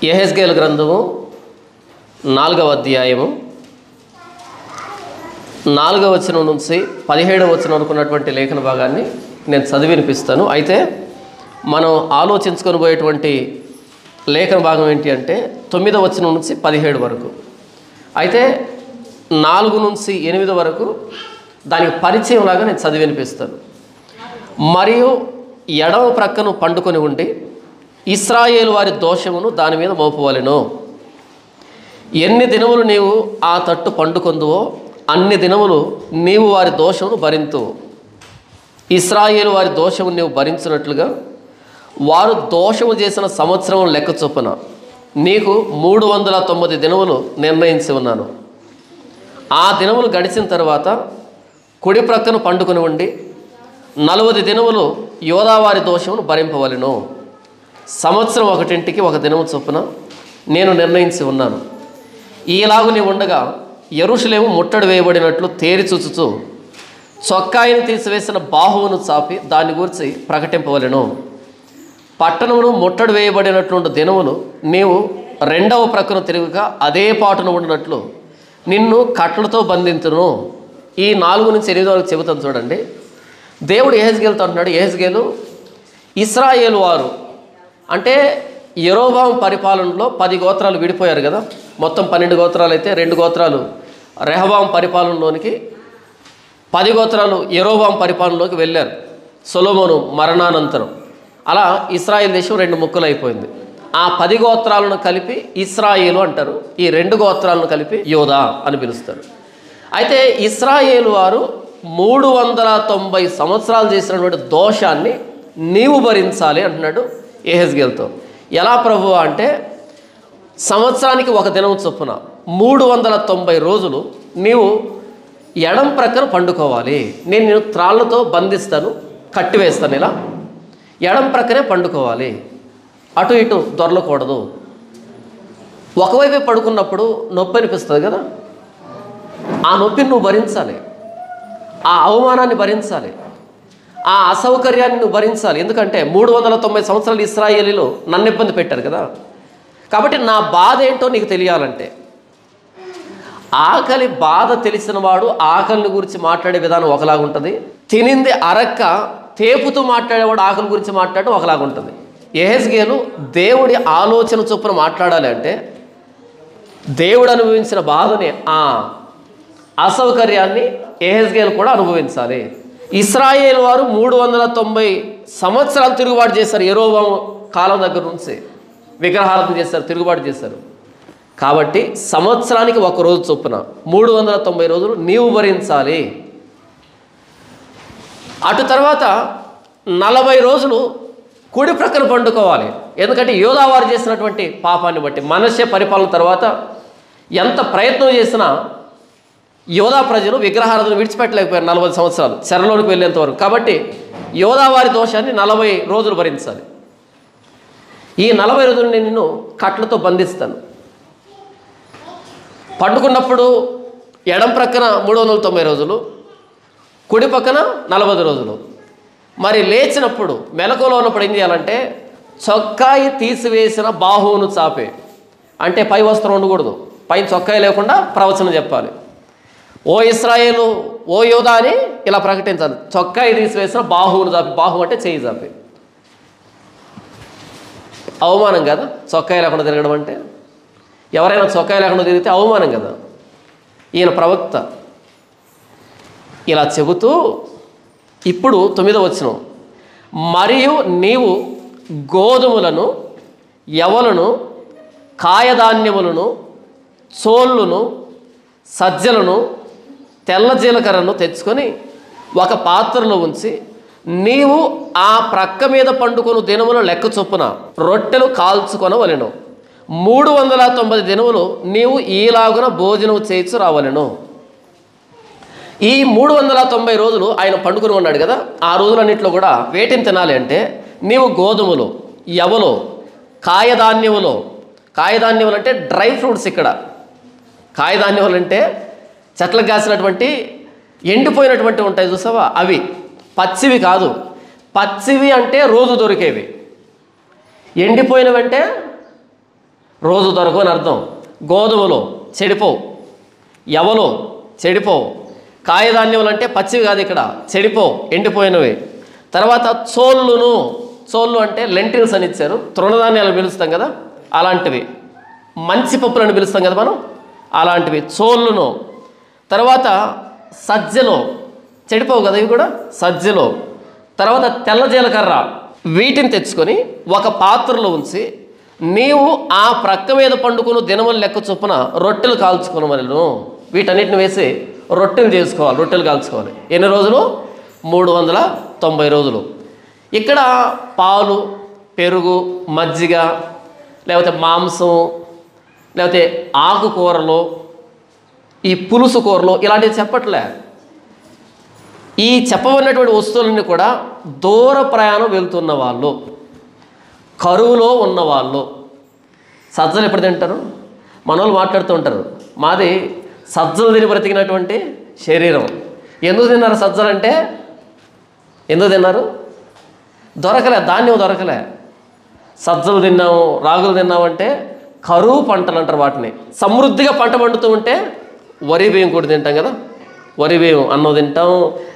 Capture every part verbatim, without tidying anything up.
యెహెజ్కేలు గ్రంథము నాలుగవ అధ్యాయము నాలుగవ వచనం నుంచి పదిహేడవ వచనం అనుకున్నటువంటి లేఖన భాగాన్ని నేను చదివి వినిపిస్తాను. అయితే మనం ఆలోచించుకొని పోయేటువంటి లేఖన భాగం ఏంటి అంటే తొమ్మిదవ వచనం నుంచి పదిహేడు వరకు. అయితే నాలుగు నుంచి ఎనిమిది వరకు దానికి పరిచయం లాగా నేను చదివి వినిపిస్తాను. మరియు ఎడమ ప్రక్కను పండుకొని ఉండి ఇశ్రాయేలు వారి దోషమును దాని మీద మోపవలెను. ఎన్ని దినములు నీవు ఆ తట్టు పండుకొందువో అన్ని దినములు నీవు వారి దోషమును భరింతువు. ఇశ్రాయేలు వారి దోషము నీవు భరించినట్లుగా వారు దోషము చేసిన సంవత్సరం లెక్క చొప్పున నీకు మూడు వందల తొమ్మిది దినములు నిర్ణయించి ఉన్నాను. ఆ దినములు గడిచిన తర్వాత కుడి ప్రక్కను పండుకొని ఉండి నలభై దినములు యోదావారి దోషమును భరింపవలెను. సంవత్సరం ఒకటింటికి ఒక దినము చొప్పున నేను నిర్ణయించి ఉన్నాను. ఈలాగు నీ ఉండగా యెరూషలేము ముట్టడి వేయబడినట్లు తేరి చూచుచు చొక్కాయిని తీసివేసిన బాహువును చాపి దాని గురించి ప్రకటింపవలెను. పట్టణమును ముట్టడి వేయబడినటువంటి దినములు నీవు రెండవ ప్రక్కన తిరుగుగా అదే పాటును ఉండినట్లు నిన్ను కట్లతో బంధించును. ఈ నాలుగు నుంచి ఎనిమిది వరకు చెబుతాను చూడండి. దేవుడు యెహెజ్కేలుతో అంటున్నాడు, యెహెజ్కేలు ఇశ్రాయేలు వారు అంటే యెరోబాము పరిపాలనలో పది గోత్రాలు విడిపోయారు కదా. మొత్తం పన్నెండు గోత్రాలు అయితే రెండు గోత్రాలు రెహబాము పరిపాలనలోనికి, పది గోత్రాలు యెరోబాము పరిపాలనలోకి వెళ్ళారు సొలొమోను మరణానంతరం. అలా ఇశ్రాయేల్ దేశం రెండు ముక్కలు అయిపోయింది. ఆ పది గోత్రాలను కలిపి ఇశ్రాయేలు అంటారు, ఈ రెండు గోత్రాలను కలిపి యోధా అని పిలుస్తారు. అయితే ఇశ్రాయేలు వారు మూడు వందల తొంభై సంవత్సరాలు చేసినటువంటి దోషాన్ని నీవు భరించాలి అంటున్నాడు యెహెజ్కేలుతో. ఎలా ప్రభువా అంటే సంవత్సరానికి ఒక దినం చొప్పున మూడు వందల తొంభై రోజులు నీవు ఎడం ప్రక్కన పండుకోవాలి. నేను నేను త్రాళ్ళతో బంధిస్తాను, కట్టివేస్తాను. ఇలా ఎడం ప్రక్కనే పండుకోవాలి, అటు ఇటు దొరలకూడదు. ఒకవైపే పడుకున్నప్పుడు నొప్పి అనిపిస్తుంది కదా, ఆ నొప్పిని నువ్వు భరించాలి, ఆ అవమానాన్ని భరించాలి, ఆ అసౌకర్యాన్ని నువ్వు భరించాలి. ఎందుకంటే మూడు వందల తొంభై సంవత్సరాలు ఇశ్రాయేలీలు నన్ను ఇబ్బంది పెట్టారు కదా. కాబట్టి నా బాధ ఏంటో నీకు తెలియాలంటే ఆకలి బాధ తెలిసిన వాడు ఆకలిని గురించి మాట్లాడే విధానం ఒకలాగా ఉంటుంది. తినింది అరక్క తేపుతూ మాట్లాడేవాడు ఆకలి గురించి మాట్లాడడం ఒకలాగా ఉంటుంది. యెహెజ్కేలు దేవుడి ఆలోచన చొప్పున మాట్లాడాలి అంటే దేవుడు అనుభవించిన బాధని, ఆ అసౌకర్యాన్ని యెహెజ్కేలు కూడా అనుభవించాలి. ఇశ్రాయేలు వారు మూడు వందల తొంభై సంవత్సరాలు తిరుగుబాటు చేశారు. యెరోబాము కాలం దగ్గర నుంచి విగ్రహారాధన చేశారు, తిరుగుబాటు చేశారు. కాబట్టి సంవత్సరానికి ఒక రోజు చొప్పున మూడు వందల తొంభై రోజులు నీవు భరించాలి. అటు తర్వాత నలభై రోజులు కుడి ప్రక్కన పండుకోవాలి. ఎందుకంటే యోధావారు చేసినటువంటి పాపాన్ని బట్టి మనష్య పరిపాలన తర్వాత ఎంత ప్రయత్నం చేసినా యోధా ప్రజలు విగ్రహారాధన విడిచిపెట్టలేకపోయారు నలభై సంవత్సరాలు చెరలోనికి వెళ్ళేంత వరకు. కాబట్టి యోధావారి దోషాన్ని నలభై రోజులు భరించాలి. ఈ నలభై రోజులు నేను నిన్ను కట్లతో బంధిస్తాను. పండుకున్నప్పుడు ఎడం ప్రక్కన మూడు వందల తొంభై రోజులు, కుడి పక్కన నలభై రోజులు. మరి లేచినప్పుడు మెలకువలో ఉన్నప్పుడు ఏం చేయాలంటే చొక్కాయి తీసివేసిన బాహువును చాపే, అంటే పై వస్త్రం ఉండకూడదు, పైన చొక్కాయి లేకుండా ప్రవచనం చెప్పాలి. ఓ ఇశ్రాయేలు, ఓ యోధా అని ఇలా ప్రకటించాలి. చొక్కాయి తీసివేసిన బాహువును చాపి, బాహు అంటే చేయి చాపి. అవమానం కదా చొక్కాయి లేకుండా తిరగడం అంటే. ఎవరైనా చొక్కాయి లేకుండా తిరిగితే అవమానం కదా. ఈయన ప్రవక్త ఇలా చెబుతూ ఇప్పుడు తొమ్మిదవ వచనం, మరియు నీవు గోధుమలను, యవలను, కాయధాన్యములను, చోళ్ళును, సజ్జలను, తెల్ల జీలకర్రను తెచ్చుకొని ఒక పాత్రలో ఉంచి నీవు ఆ ప్రక్క మీద పండుకొను దినముల లెక్క చొప్పున రొట్టెలు కాల్చుకొనవలెను. మూడు వందల తొంభై దినములు నీవు ఈలాగున భోజనం చేయించు రావలెను. ఈ మూడు వందల తొంభై రోజులు ఆయన పండుకొని ఉన్నాడు కదా. ఆ రోజులన్నింటిలో కూడా వేటిని తినాలి అంటే నీవు గోధుమలు, యవలు, కాయధాన్యములు. కాయధాన్యములు అంటే డ్రై ఫ్రూట్స్. ఇక్కడ కాయధాన్యములు అంటే చెట్లకు కాసినటువంటి ఎండిపోయినటువంటి ఉంటాయి చూసావా, అవి. పచ్చివి కాదు. పచ్చివి అంటే రోజు దొరికేవి, ఎండిపోయినవంటే రోజు దొరకు అని అర్థం. గోధుమలు చెడిపోవు, ఎవలు చెడిపోవు, కాయధాన్యములు అంటే పచ్చివి కాదు ఇక్కడ, చెడిపోవు, ఎండిపోయినవి. తర్వాత చోళ్ళును, చోళ్ళు అంటే లెంటిల్స్ అని ఇచ్చారు, తృణధాన్యాలు పిలుస్తాం కదా అలాంటివి, మంచి పప్పులను పిలుస్తాం కదా మనం అలాంటివి చోళ్ళును. తర్వాత సజ్జలు చెడిపోవు కదా ఇవి కూడా, సజ్జలు. తర్వాత తెల్ల జీలకర్ర, వీటిని తెచ్చుకొని ఒక పాత్రలో ఉంచి నీవు ఆ ప్రక్క మీద పండుకుని దినములు లెక్క చొప్పున రొట్టెలు కాల్చుకుని మనను, వీటన్నిటిని వేసి రొట్టెలు చేసుకోవాలి, రొట్టెలు కాల్చుకోవాలి. ఎన్ని రోజులు? మూడు వందల తొంభై రోజులు. ఇక్కడ పాలు, పెరుగు, మజ్జిగ, లేకపోతే మాంసం, లేకపోతే ఆకుకూరలు, ఈ పులుసు కూరలు ఇలాంటివి చెప్పట్లే. ఈ చెప్పబడినటువంటి వస్తువులన్నీ కూడా దూర ప్రయాణం వెళ్తున్న వాళ్ళు, కరువులో ఉన్నవాళ్ళు. సజ్జలు ఎప్పుడు తింటారు? మన వాళ్ళు మాట్లాడుతూ ఉంటారు, మాది సజ్జలు తిని బ్రతికినటువంటి శరీరం. ఎందుకు తిన్నారు సజ్జలు అంటే? ఎందుకు తిన్నారు? దొరకలే, ధాన్యం దొరకలే. సజ్జలు తిన్నాము, రాగులు తిన్నామంటే కరువు పంటలు అంటారు వాటిని. సమృద్ధిగా పంట పండుతూ ఉంటే వరి బియ్యం కూడా తింటాం కదా, వరి బియ్యం అన్నం తింటాం.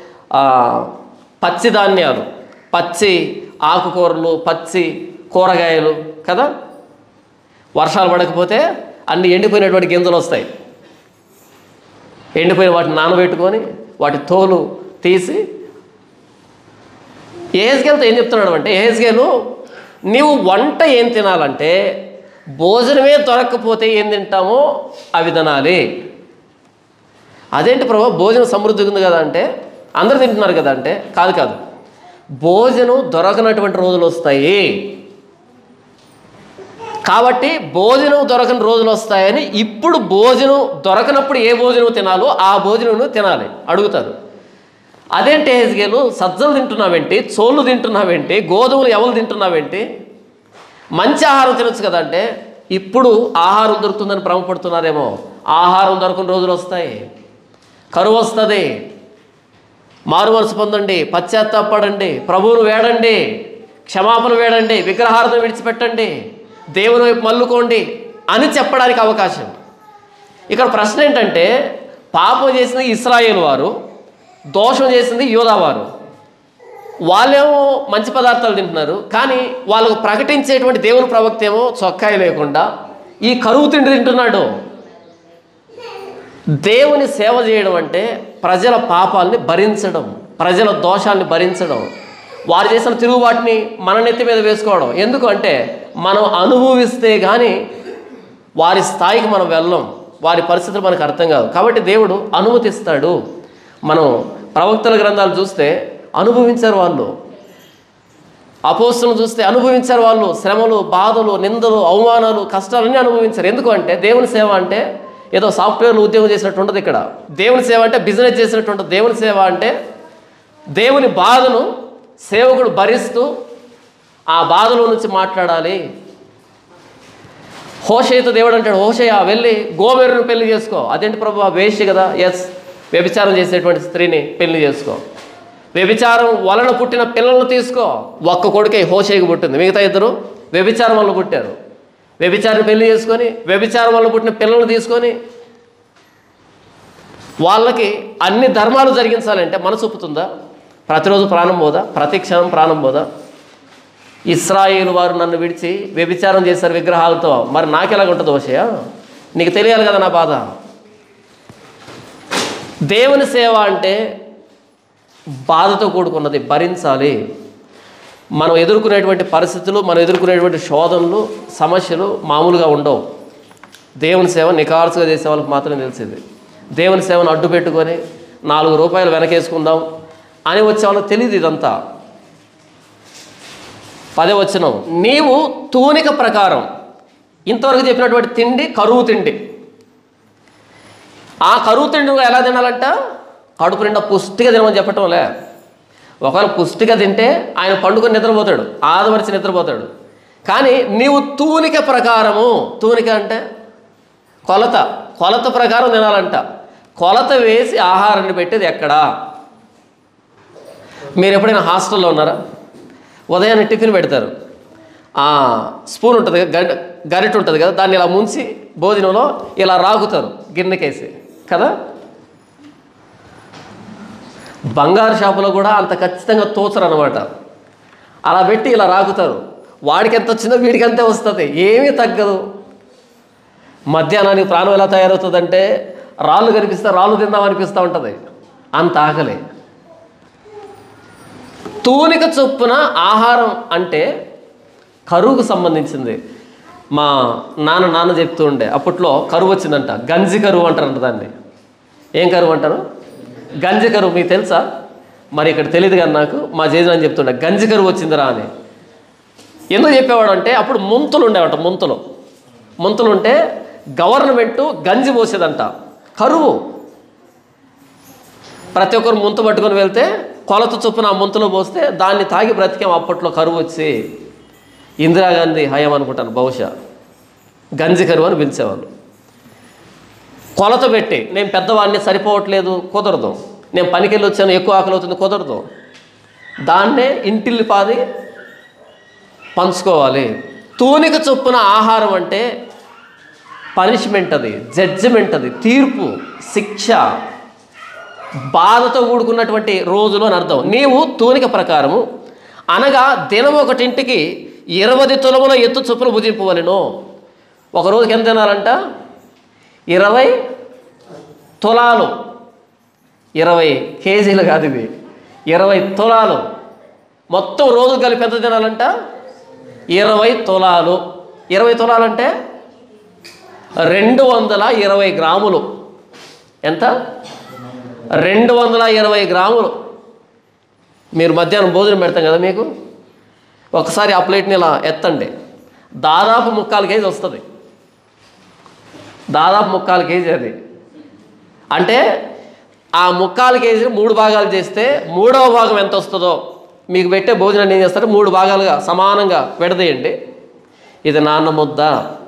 పచ్చి ధాన్యాలు, పచ్చి ఆకుకూరలు, పచ్చి కూరగాయలు కదా. వర్షాలు పడకపోతే అన్ని ఎండిపోయినటువంటి గింజలు వస్తాయి. ఎండిపోయిన వాటిని నానబెట్టుకొని వాటి తోలు తీసి, ఏహెజ్కేలుతో ఏం చెప్తున్నాడు అంటే, ఏహెజ్కేలు నీవు వంట ఏం తినాలంటే భోజనమే దొరకకపోతే ఏం తింటామో అవి తినాలి. అదేంటి ప్రభు, భోజనం సమృద్ధిగా ఉంది కదా అంటే, అందరూ తింటున్నారు కదా అంటే, కాదు కాదు, భోజనం దొరకనటువంటి రోజులు వస్తాయి. కాబట్టి భోజనం దొరకని రోజులు వస్తాయని ఇప్పుడు భోజనం దొరకనప్పుడు ఏ భోజనం తినాలో ఆ భోజనం తినాలి అడుగుతారు. అదేంటి ఏహెజ్కేలు, సజ్జలు తింటున్నావేంటి, చోళ్ళు తింటున్నావేంటి, గోధుమలు ఎవరు తింటున్నావేంటి, మంచి ఆహారం తినొచ్చు కదా అంటే, ఇప్పుడు ఆహారం దొరుకుతుందని భ్రమపడుతున్నారేమో. ఆహారం దొరకని రోజులు వస్తాయి, కరువు వస్తుంది. మారు మనసు పొందండి, పశ్చాత్తాపడండి, ప్రభువును వేడండి, క్షమాపణ వేడండి, విగ్రహార్థం విడిచిపెట్టండి, దేవుని వైపు మల్లుకోండి అని చెప్పడానికి అవకాశం. ఇక్కడ ప్రశ్న ఏంటంటే, పాపం చేసింది ఇశ్రాయేలు వారు, దోషం చేసింది యూదా వారు. వాళ్ళేమో మంచి పదార్థాలు తింటున్నారు, కానీ వాళ్ళకు ప్రకటించేటువంటి దేవుని ప్రవక్త ఏమో చొక్కాయి లేకుండా ఈ కరువు తిండి తింటున్నాడు. దేవుని సేవ చేయడం అంటే ప్రజల పాపాలని భరించడం, ప్రజల దోషాన్ని భరించడం, వారు చేసిన తిరుగుబాటుని మన నెత్తి మీద వేసుకోవడం. ఎందుకు అంటే మనం అనుభవిస్తే కానీ వారి స్థాయికి మనం వెళ్ళం, వారి పరిస్థితులు మనకు అర్థం కాదు. కాబట్టి దేవుడు అనుమతిస్తాడు. మనం ప్రవక్తల గ్రంథాలు చూస్తే అనుభవించారు వాళ్ళు, అపోస్తులను చూస్తే అనుభవించారు వాళ్ళు, శ్రమలు, బాధలు, నిందలు, అవమానాలు, కష్టాలన్నీ అనుభవించారు. ఎందుకు అంటే దేవుని సేవ అంటే ఏదో సాఫ్ట్వేర్లో ఉద్యోగం చేసినట్టు ఉంటుంది. ఇక్కడ దేవుని సేవ అంటే బిజినెస్ చేసినట్టు ఉంటుంది. దేవుని సేవ అంటే దేవుని బాధను సేవకుడు భరిస్తూ ఆ బాధలో నుంచి మాట్లాడాలి. హోషేతో దేవుడు అంటాడు, హోషేయ వెళ్ళి గోమెరును పెళ్లి చేసుకో. అదేంటి ప్రభు, వేశ్య కదా, ఎస్, వ్యభిచారం చేసేటువంటి స్త్రీని పెళ్లి చేసుకో. వ్యభిచారం వలన పుట్టిన పిల్లలను తీసుకో. ఒక్క కొడుకే హోషేకి పుట్టింది, మిగతా ఇద్దరు వ్యభిచారం వల్ల పుట్టారు. వ్యభిచారిని పెళ్లి చేసుకొని వ్యభిచారం వల్ల పుట్టిన పిల్లలను తీసుకొని వాళ్ళకి అన్ని ధర్మాలు జరిగించాలంటే మనసు ఒప్పుతుందా? ప్రతిరోజు ప్రాణం పోదా? ప్రతి క్షణం ప్రాణం పోదా? ఇశ్రాయేలు వారు నన్ను విడిచి వ్యభిచారం చేశారు విగ్రహాలతో, మరి నాకెలాగ ఉంటుంది హోషేయ? నీకు తెలియాలి కదా నా బాధ. దేవుని సేవ అంటే బాధతో కూడుకున్నది, భరించాలి. మనం ఎదుర్కొనేటువంటి పరిస్థితులు, మనం ఎదుర్కొనేటువంటి శోధనలు, సమస్యలు మామూలుగా ఉండవు. దేవుని సేవ నిఖార్సుగా చేసే వాళ్ళకి మాత్రమే తెలిసింది. దేవుని సేవను అడ్డు పెట్టుకొని నాలుగు రూపాయలు వెనకేసుకుందాం అని వచ్చే వాళ్ళకి తెలియదు ఇదంతా. పదే వచనం, నీవు తూనిక ప్రకారం, ఇంతవరకు చెప్పినటువంటి తిండి కరువు తిండి. ఆ కరువు తిండి ఎలా తినాలంట? కడుపు నిండా పుష్టిగా తినమని చెప్పటంలే. ఒకవేళ పుష్టిగా తింటే ఆయన పండుకొని నిద్రపోతాడు, ఆదమరిచి నిద్రపోతాడు. కానీ నీవు తూనిక ప్రకారము, తూనిక అంటే కొలత, కొలత ప్రకారం తినాలంట. కొలత వేసి ఆహారాన్ని పెట్టేది ఎక్కడా? మీరు ఎప్పుడైనా హాస్టల్లో ఉన్నారా? ఉదయాన్నే టిఫిన్ పెడతారు, స్పూన్ ఉంటుంది గ గరిట ఉంటుంది కదా, దాన్ని ఇలా ముంచి భోజనంలో ఇలా రాగుతారు గిన్నెకేసి కదా. బంగారు షాపులో కూడా అంత ఖచ్చితంగా తోచరు అనమాట. అలా పెట్టి ఇలా రాగుతారు. వాడికి ఎంత వచ్చిందో వీడికి అంతే వస్తుంది, ఏమీ తగ్గదు. మధ్యాహ్నానికి ప్రాణం ఎలా తయారవుతుందంటే రాళ్ళు కనిపిస్తే రాళ్ళు తిందాం అనిపిస్తూ ఉంటుంది, అంత ఆకలి. తూనిక చొప్పున ఆహారం అంటే కరువుకు సంబంధించింది. మా నాన్న నాన్న చెప్తూ ఉండే, అప్పట్లో కరువు వచ్చిందంట, గంజి కరువు అంటారంట దాన్ని. ఏం కరువు అంటారు? గంజి కరువు. మీకు తెలుసా? మరి ఇక్కడ తెలియదు కానీ నాకు మా జేజు అని చెప్తుండే గంజి కరువు వచ్చిందిరా అని. ఎందుకు చెప్పేవాడు అంటే అప్పుడు ముంతులు ఉండేవంట. ముంతులు ముంతులు ఉంటే గవర్నమెంట్ గంజి పోసేదంట. కరువు. ప్రతి ఒక్కరు ముంత పట్టుకొని వెళ్తే కొలత చొప్పున ఆ ముంతలో పోస్తే దాన్ని తాగి బ్రతికాం. అప్పట్లో కరువు వచ్చి ఇందిరాగాంధీ హయాం అనుకుంటాను బహుశా, గంజి కరువు అని పిలిచేవాళ్ళు. కొలత పెట్టి నేను పెద్దవాడిని సరిపోవట్లేదు కుదరదు, నేను పనికి వెళ్ళి వచ్చాను ఎక్కువ ఆకలి అవుతుంది కుదరదు, దాన్నే ఇంటిల్లి పాది పంచుకోవాలి. తూనిక చొప్పున ఆహారం అంటే పనిష్మెంట్, అది జడ్జిమెంట్, అది తీర్పు, శిక్ష, బాధతో కూడుకున్నటువంటి రోజులు అని అర్థం. నీవు తూనిక ప్రకారము అనగా దినం ఒకటింటికి ఇరవై తులముల ఎత్తు చొప్పున భుజింపవలెను. ఒక రోజుకి ఎంత తినాలంట? ఇరవై తులాలు. ఇరవై కేజీలు కాదు ఇవి, ఇరవై తులాలు. మొత్తం రోజు కలిపి ఎంత తినాలంట? ఇరవై తులాలు. ఇరవై తులాలు అంటే రెండు వందల ఇరవై గ్రాములు. ఎంత? రెండు వందల ఇరవై గ్రాములు. మీరు మధ్యాహ్నం భోజనం పెడతాం కదా, మీకు ఒకసారి ఆ ప్లేట్ని ఇలా ఎత్తండి, దాదాపు ముక్కాలు కేజీ వస్తుంది. దాదాపు ముక్కాలు కేజీ అది. అంటే ఆ ముక్కాలు కేజీ మూడు భాగాలు చేస్తే మూడవ భాగం ఎంత వస్తుందో మీకు పెట్టే భోజనాన్ని ఏం చేస్తారు? మూడు భాగాలుగా సమానంగా విడదీయండి. ఇది నాన్న ముద్ద,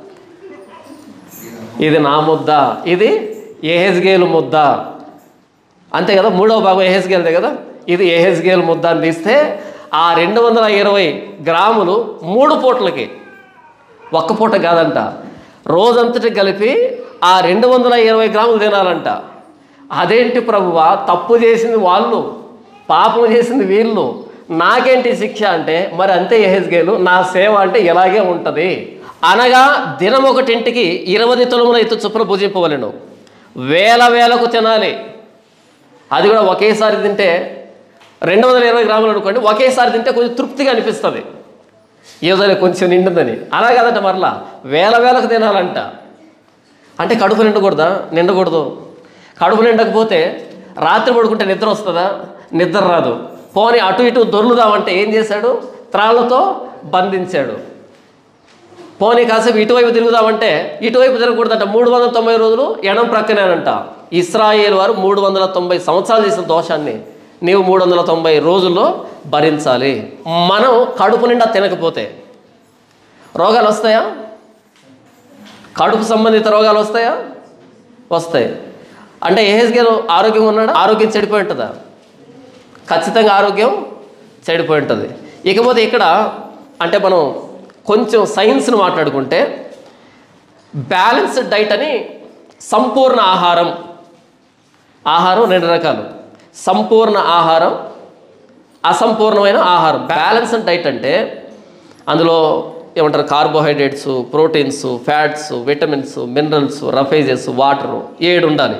ఇది నా ముద్ద, ఇది ఎహెజ్కేలు ముద్ద, అంతే కదా. మూడవ భాగం ఎహెజ్కేల్దే కదా, ఇది ఎహెజ్కేలు ముద్ద అని తీస్తే ఆ రెండు వందల ఇరవై గ్రాములు మూడు పూటలకి, ఒక్క పూట కాదంట, రోజంతటి కలిపి ఆ రెండు వందల ఇరవై గ్రాములు తినాలంట. అదేంటి ప్రభువా, తప్పు చేసింది వాళ్ళు, పాపం చేసింది వీళ్ళు, నాకేంటి శిక్ష అంటే మరి అంతే ఎహెజ్కేలు, నా సేవ అంటే ఇలాగే ఉంటుంది. అనగా దినం ఒకటింటికి ఇరవై తులముల ఎత్తు చొప్పున భుజింపవలెను. వేల వేలకు తినాలి. అది కూడా ఒకేసారి తింటే రెండు వందల ఇరవై గ్రాములు అనుకోండి, ఒకేసారి తింటే కొంచెం తృప్తిగా అనిపిస్తుంది, ఏదైనా కొంచెం నిండుందని. అలా కాదంట, మరలా వేల వేలకు తినాలంట. అంటే కడుపు నిండకూడదా? నిండకూడదు. కడుపు నిండకపోతే రాత్రి పడుకుంటే నిద్ర వస్తుందా? నిద్ర రాదు. పోనీ అటు ఇటు దొర్లుదామంటే ఏం చేశాడు? త్రాళ్లతో బంధించాడు. పోనీ కాసేపు ఇటువైపు తిరుగుదామంటే ఇటువైపు తిరగకూడదంట. మూడు వందల తొంభై రోజులు ఎడం ప్రక్కనేనంట. ఇస్రాయేల్ వారు మూడు వందల తొంభై సంవత్సరాలు చేసిన దోషాన్ని నీవు మూడు వందల తొంభై రోజుల్లో భరించాలి. మనం కడుపు నిండా తినకపోతే రోగాలు వస్తాయా? కడుపు సంబంధిత రోగాలు వస్తాయా? వస్తాయి. అంటే ఎహెజ్కేలు ఆరోగ్యంగా ఉన్నాడా? ఆరోగ్యం చెడిపోయి ఉంటుందా? ఖచ్చితంగా ఆరోగ్యం చెడిపోయి ఉంటుంది. ఇకపోతే ఇక్కడ అంటే మనం కొంచెం సైన్స్ను మాట్లాడుకుంటే బ్యాలెన్స్డ్ డైట్ అని, సంపూర్ణ ఆహారం. ఆహారం రెండు రకాలు, సంపూర్ణ ఆహారం, అసంపూర్ణమైన ఆహారం. బ్యాలెన్స్డ్ డైట్ అంటే అందులో ఏమంటారు? Carbohydrates, proteins, fats, vitamins, minerals, roughages, water ఏడు ఉండాలి.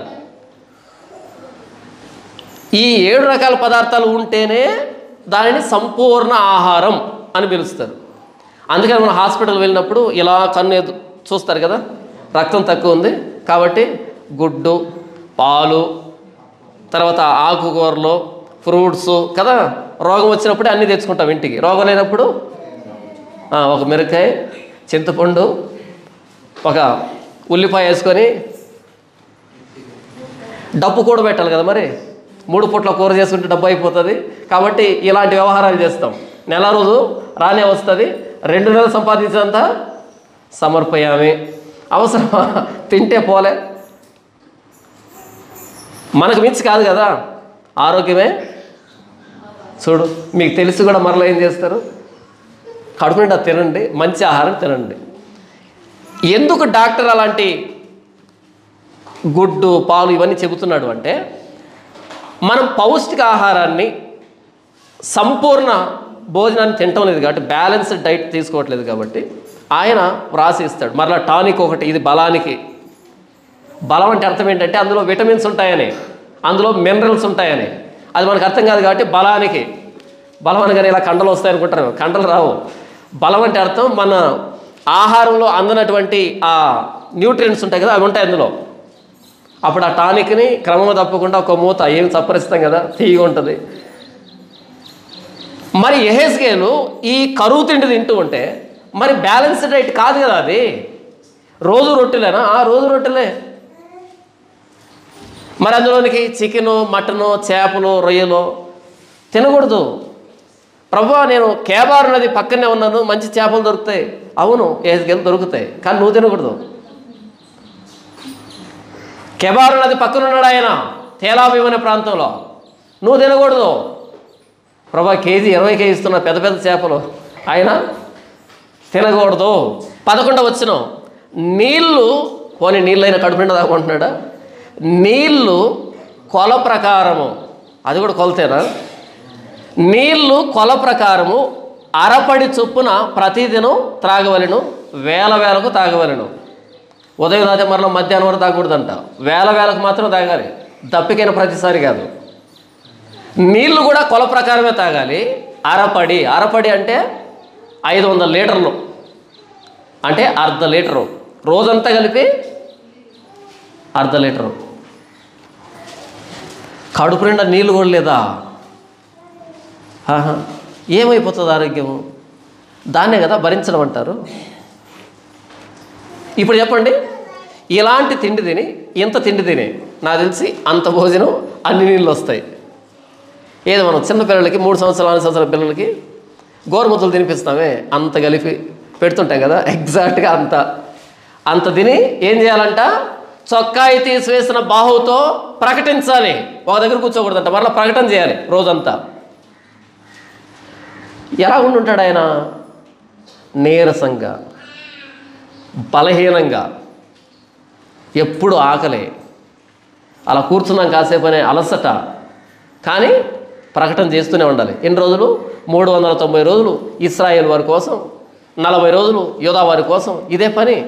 ఈ ఏడు రకాల పదార్థాలు ఉంటేనే దానిని సంపూర్ణ ఆహారం అని పిలుస్తారు. అందుకని మనం హాస్పిటల్ వెళ్ళినప్పుడు ఇలా కన్ను చూస్తారు కదా, రక్తం తక్కువ ఉంది కాబట్టి గుడ్డు, పాలు, తర్వాత ఆకుకూరలు, ఫ్రూట్స్ కదా. రోగం వచ్చినప్పుడే అన్నీ తెచ్చుకుంటాం ఇంటికి. రోగం లేనప్పుడు ఒక మిరకాయ, చింతపండు, ఒక ఉల్లిపాయ వేసుకొని డబ్బు కూడా పెట్టాలి కదా. మరి మూడు పూట్ల కూర చేసుకుంటే డబ్బు అయిపోతుంది కాబట్టి ఇలాంటి వ్యవహారాలు చేస్తాం. నెల రోజు రానే వస్తుంది, రెండు నెలలు సంపాదించినంత సమర్పయామి. అవసరమా? తింటే పోలే, మనకు మించి కాదు కదా ఆరోగ్యమే. చూడు, మీకు తెలిసి కూడా మరలా ఏం చేస్తారు? కడుపు నిండా తినండి, మంచి ఆహారం తినండి. ఎందుకు డాక్టర్ అలాంటి గుడ్డు పాలు ఇవన్నీ చెబుతున్నాడు అంటే, మనం పౌష్టిక ఆహారాన్ని సంపూర్ణ భోజనాన్ని తినటం లేదు కాబట్టి, బ్యాలెన్స్డ్ డైట్ తీసుకోవట్లేదు కాబట్టి ఆయన వ్రాసి ఇస్తాడు. మరలా టానిక్ ఒకటి, ఇది బలానికి. బలం అంటే అర్థం ఏంటంటే అందులో విటమిన్స్ ఉంటాయని, అందులో మినరల్స్ ఉంటాయని. అది మనకు అర్థం కాదు కాబట్టి బలానికి. బలం అనగానే ఇలా కండలు వస్తాయనుకుంటారు, కండలు రావు. బలం అంటే అర్థం మన ఆహారంలో అందనటువంటి ఆ న్యూట్రియంట్స్ ఉంటాయి కదా, అవి ఉంటాయి అందులో. అప్పుడు ఆ టానిక్ని క్రమం తప్పకుండా ఒక మూత ఏమి చప్పరిస్తాం కదా, తీయగా ఉంటుంది. మరి యెహెజ్కేలు ఈ కరువు తిండి తింటూ ఉంటే మరి బ్యాలెన్స్డ్ డైట్ కాదు కదా అది. రోజు రొట్టెలేనా? ఆ రోజు రొట్టెలే. మరి అందులోనికి చికెను, మటను, చేపలు, రొయ్యలు తినకూడదు. ప్రభువా, నేను కేబారు నది పక్కనే ఉన్నాను, మంచి చేపలు దొరుకుతాయి. అవును, యెహెజ్కేలు దొరుకుతాయి, కానీ నువ్వు తినకూడదు. కేబారు నది పక్కన ఉన్నాడు ఆయన, తేలాబీమ్ అనే ప్రాంతంలో. నువ్వు తినకూడదు. ప్రభా, కేజీ ఇరవైకే ఇస్తున్న పెద్ద పెద్ద చేపలు, ఆయన తినకూడదు. పదకొండవ వచనం, నీళ్ళు పోనీ నీళ్ళైనా కడుపు నిండా తాగుకుంటున్నాడా? నీళ్ళు కొల ప్రకారము, అది కూడా కొలతేనా? నీళ్ళు కొల ప్రకారము అరపడి చొప్పున ప్రతిదినం త్రాగవలెను, వేల వేలకు తాగవలెను. ఉదయం తాగితే మరలా మధ్యాహ్నం వరకు తాగకూడదంట, వేల వేలకు మాత్రం తాగాలి, దప్పికైన ప్రతిసారి కాదు. నీళ్ళు కూడా కొల ప్రకారమే తాగాలి. అరపడి, అరపడి అంటే ఐదు వందల లీటర్లు, అంటే అర్ధ లీటరు. రోజంతా కలిపి అర్ధ లీటరు. కడుపు నిండా నీళ్ళు కూడా లేదా? ఆహా, ఏమైపోతుంది ఆరోగ్యము? దాన్నే కదా భరించడం అంటారు. ఇప్పుడు చెప్పండి, ఇలాంటి తిండి తిని, ఇంత తిండి తిని, నాకు తెలిసి అంత భోజనం అన్ని నీళ్ళు వస్తాయి. ఏదో మనం చిన్న పిల్లలకి, మూడు సంవత్సరాలు నాలుగు సంవత్సరాల పిల్లలకి గోరుముద్దలు తినిపిస్తామే, అంత కలిపి పెడుతుంటాం కదా, ఎగ్జాక్ట్గా అంత అంత తిని ఏం చేయాలంట? చొక్కాయి తీసివేసిన బాహుతో ప్రకటించాలి. ఒక దగ్గర కూర్చోకూడదంట, మరలా ప్రకటన చేయాలి రోజంతా. ఎలా ఉండుంటాడు ఆయన? నీరసంగా, బలహీనంగా, ఎప్పుడు ఆకలి, అలా కూర్చున్నాం కాసేపు అనే అలసట, కానీ ప్రకటన చేస్తూనే ఉండాలి. ఎన్ని రోజులు? మూడు వందల తొంభై రోజులు ఇశ్రాయేల్ వారి కోసం, నలభై రోజులు యోధా వారి కోసం, ఇదే పని.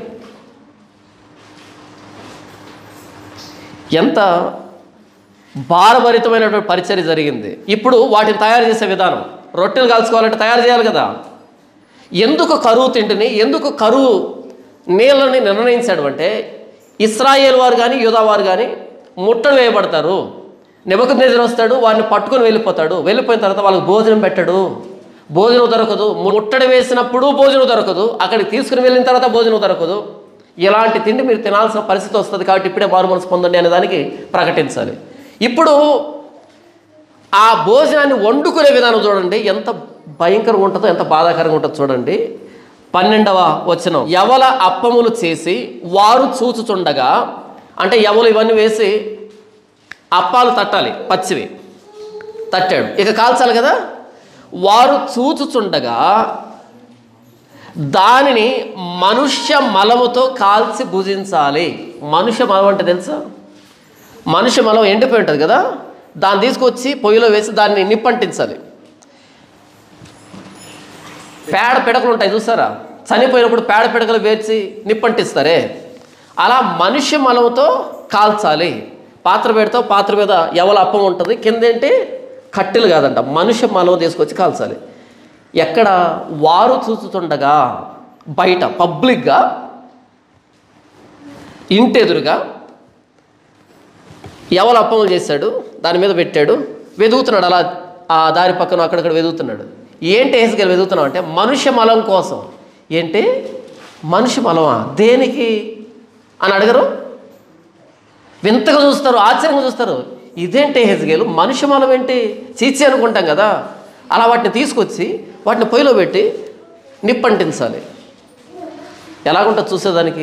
ఎంత భారభరితమైనటువంటి పరిచర్య జరిగింది. ఇప్పుడు వాటిని తయారు చేసే విధానం, రొట్టెలు కాల్చుకోవాలంటే తయారు చేయాలి కదా. ఎందుకు కరువు తిండిని, ఎందుకు కరువు నీళ్ళని నిర్ణయించాడు అంటే, ఇశ్రాయేల్ వారు కానీ యూదా వారు కానీ ముట్టడి వేయబడతారు. నెబుకద్నెజరు వస్తాడు, వారిని పట్టుకొని వెళ్ళిపోతాడు. వెళ్ళిపోయిన తర్వాత వాళ్ళకి భోజనం పెట్టడు, భోజనం దొరకదు. ముట్టడి వేసినప్పుడు భోజనం దొరకదు, అక్కడికి తీసుకుని వెళ్ళిన తర్వాత భోజనం దొరకదు. ఇలాంటి తిండి మీరు తినాల్సిన పరిస్థితి వస్తుంది కాబట్టి ఇప్పుడే మారు మనసు పొందండి అనే దానికి ప్రకటించాలి. ఇప్పుడు ఆ భోజనాన్ని వండుకునే విధానం చూడండి, ఎంత భయంకరంగా ఉంటుందో, ఎంత బాధాకరంగా ఉంటుందో చూడండి. పన్నెండవ వచనం, యవల అప్పములు చేసి వారు చూచుచుండగా, అంటే యవలు ఇవన్నీ వేసి అప్పాలు తట్టాలి, పచ్చివి తట్టాడు, ఇక కాల్చాలి కదా. వారు చూచుచుండగా దానిని మనుష్య మలముతో కాల్చి భుజించాలి. మనుష్య మలం అంటే తెలుసా? మనుష్య మలం ఎండిపోయి ఉంటుంది కదా, దాన్ని తీసుకొచ్చి పొయ్యిలో వేసి దాన్ని నిప్పంటించాలి. పేడ పిడకలు ఉంటాయి చూసారా, చనిపోయినప్పుడు పేడ పిడకలు వేసి నిప్పంటిస్తారే, అలా మనుష్య మలంతో కాల్చాలి. పాత్ర పెడతావు, పాత్ర మీద ఎవల అప్పం ఉంటుంది, కిందేంటి కట్టెలు కాదంట, మనుష్య మలం తీసుకొచ్చి కాల్చాలి. ఎక్కడ? వారు చూస్తుండగా, బయట పబ్లిక్గా, ఇంటెదురుగా ఎవల అప్పములు చేశాడు, దాని మీద పెట్టాడు, వెదుగుతున్నాడు. అలా ఆ దారి పక్కన అక్కడక్కడ వెదుగుతున్నాడు. ఏంటి యెహెజ్కేలు వెదుగుతున్నావు అంటే, మనుష్య మలం కోసం. ఏంటి మనుష్య మలమా? దేనికి అని అడగరు, వింతగా చూస్తారు, ఆశ్చర్యంగా చూస్తారు. ఇదేంటి యెహెజ్కేలు, మనుష్య మలం ఏంటి, చీచి అనుకుంటాం కదా. అలా వాటిని తీసుకొచ్చి వాటిని పొయ్యిలో పెట్టి నిప్పంటించాలి. ఎలాగుంటుంది చూసేదానికి.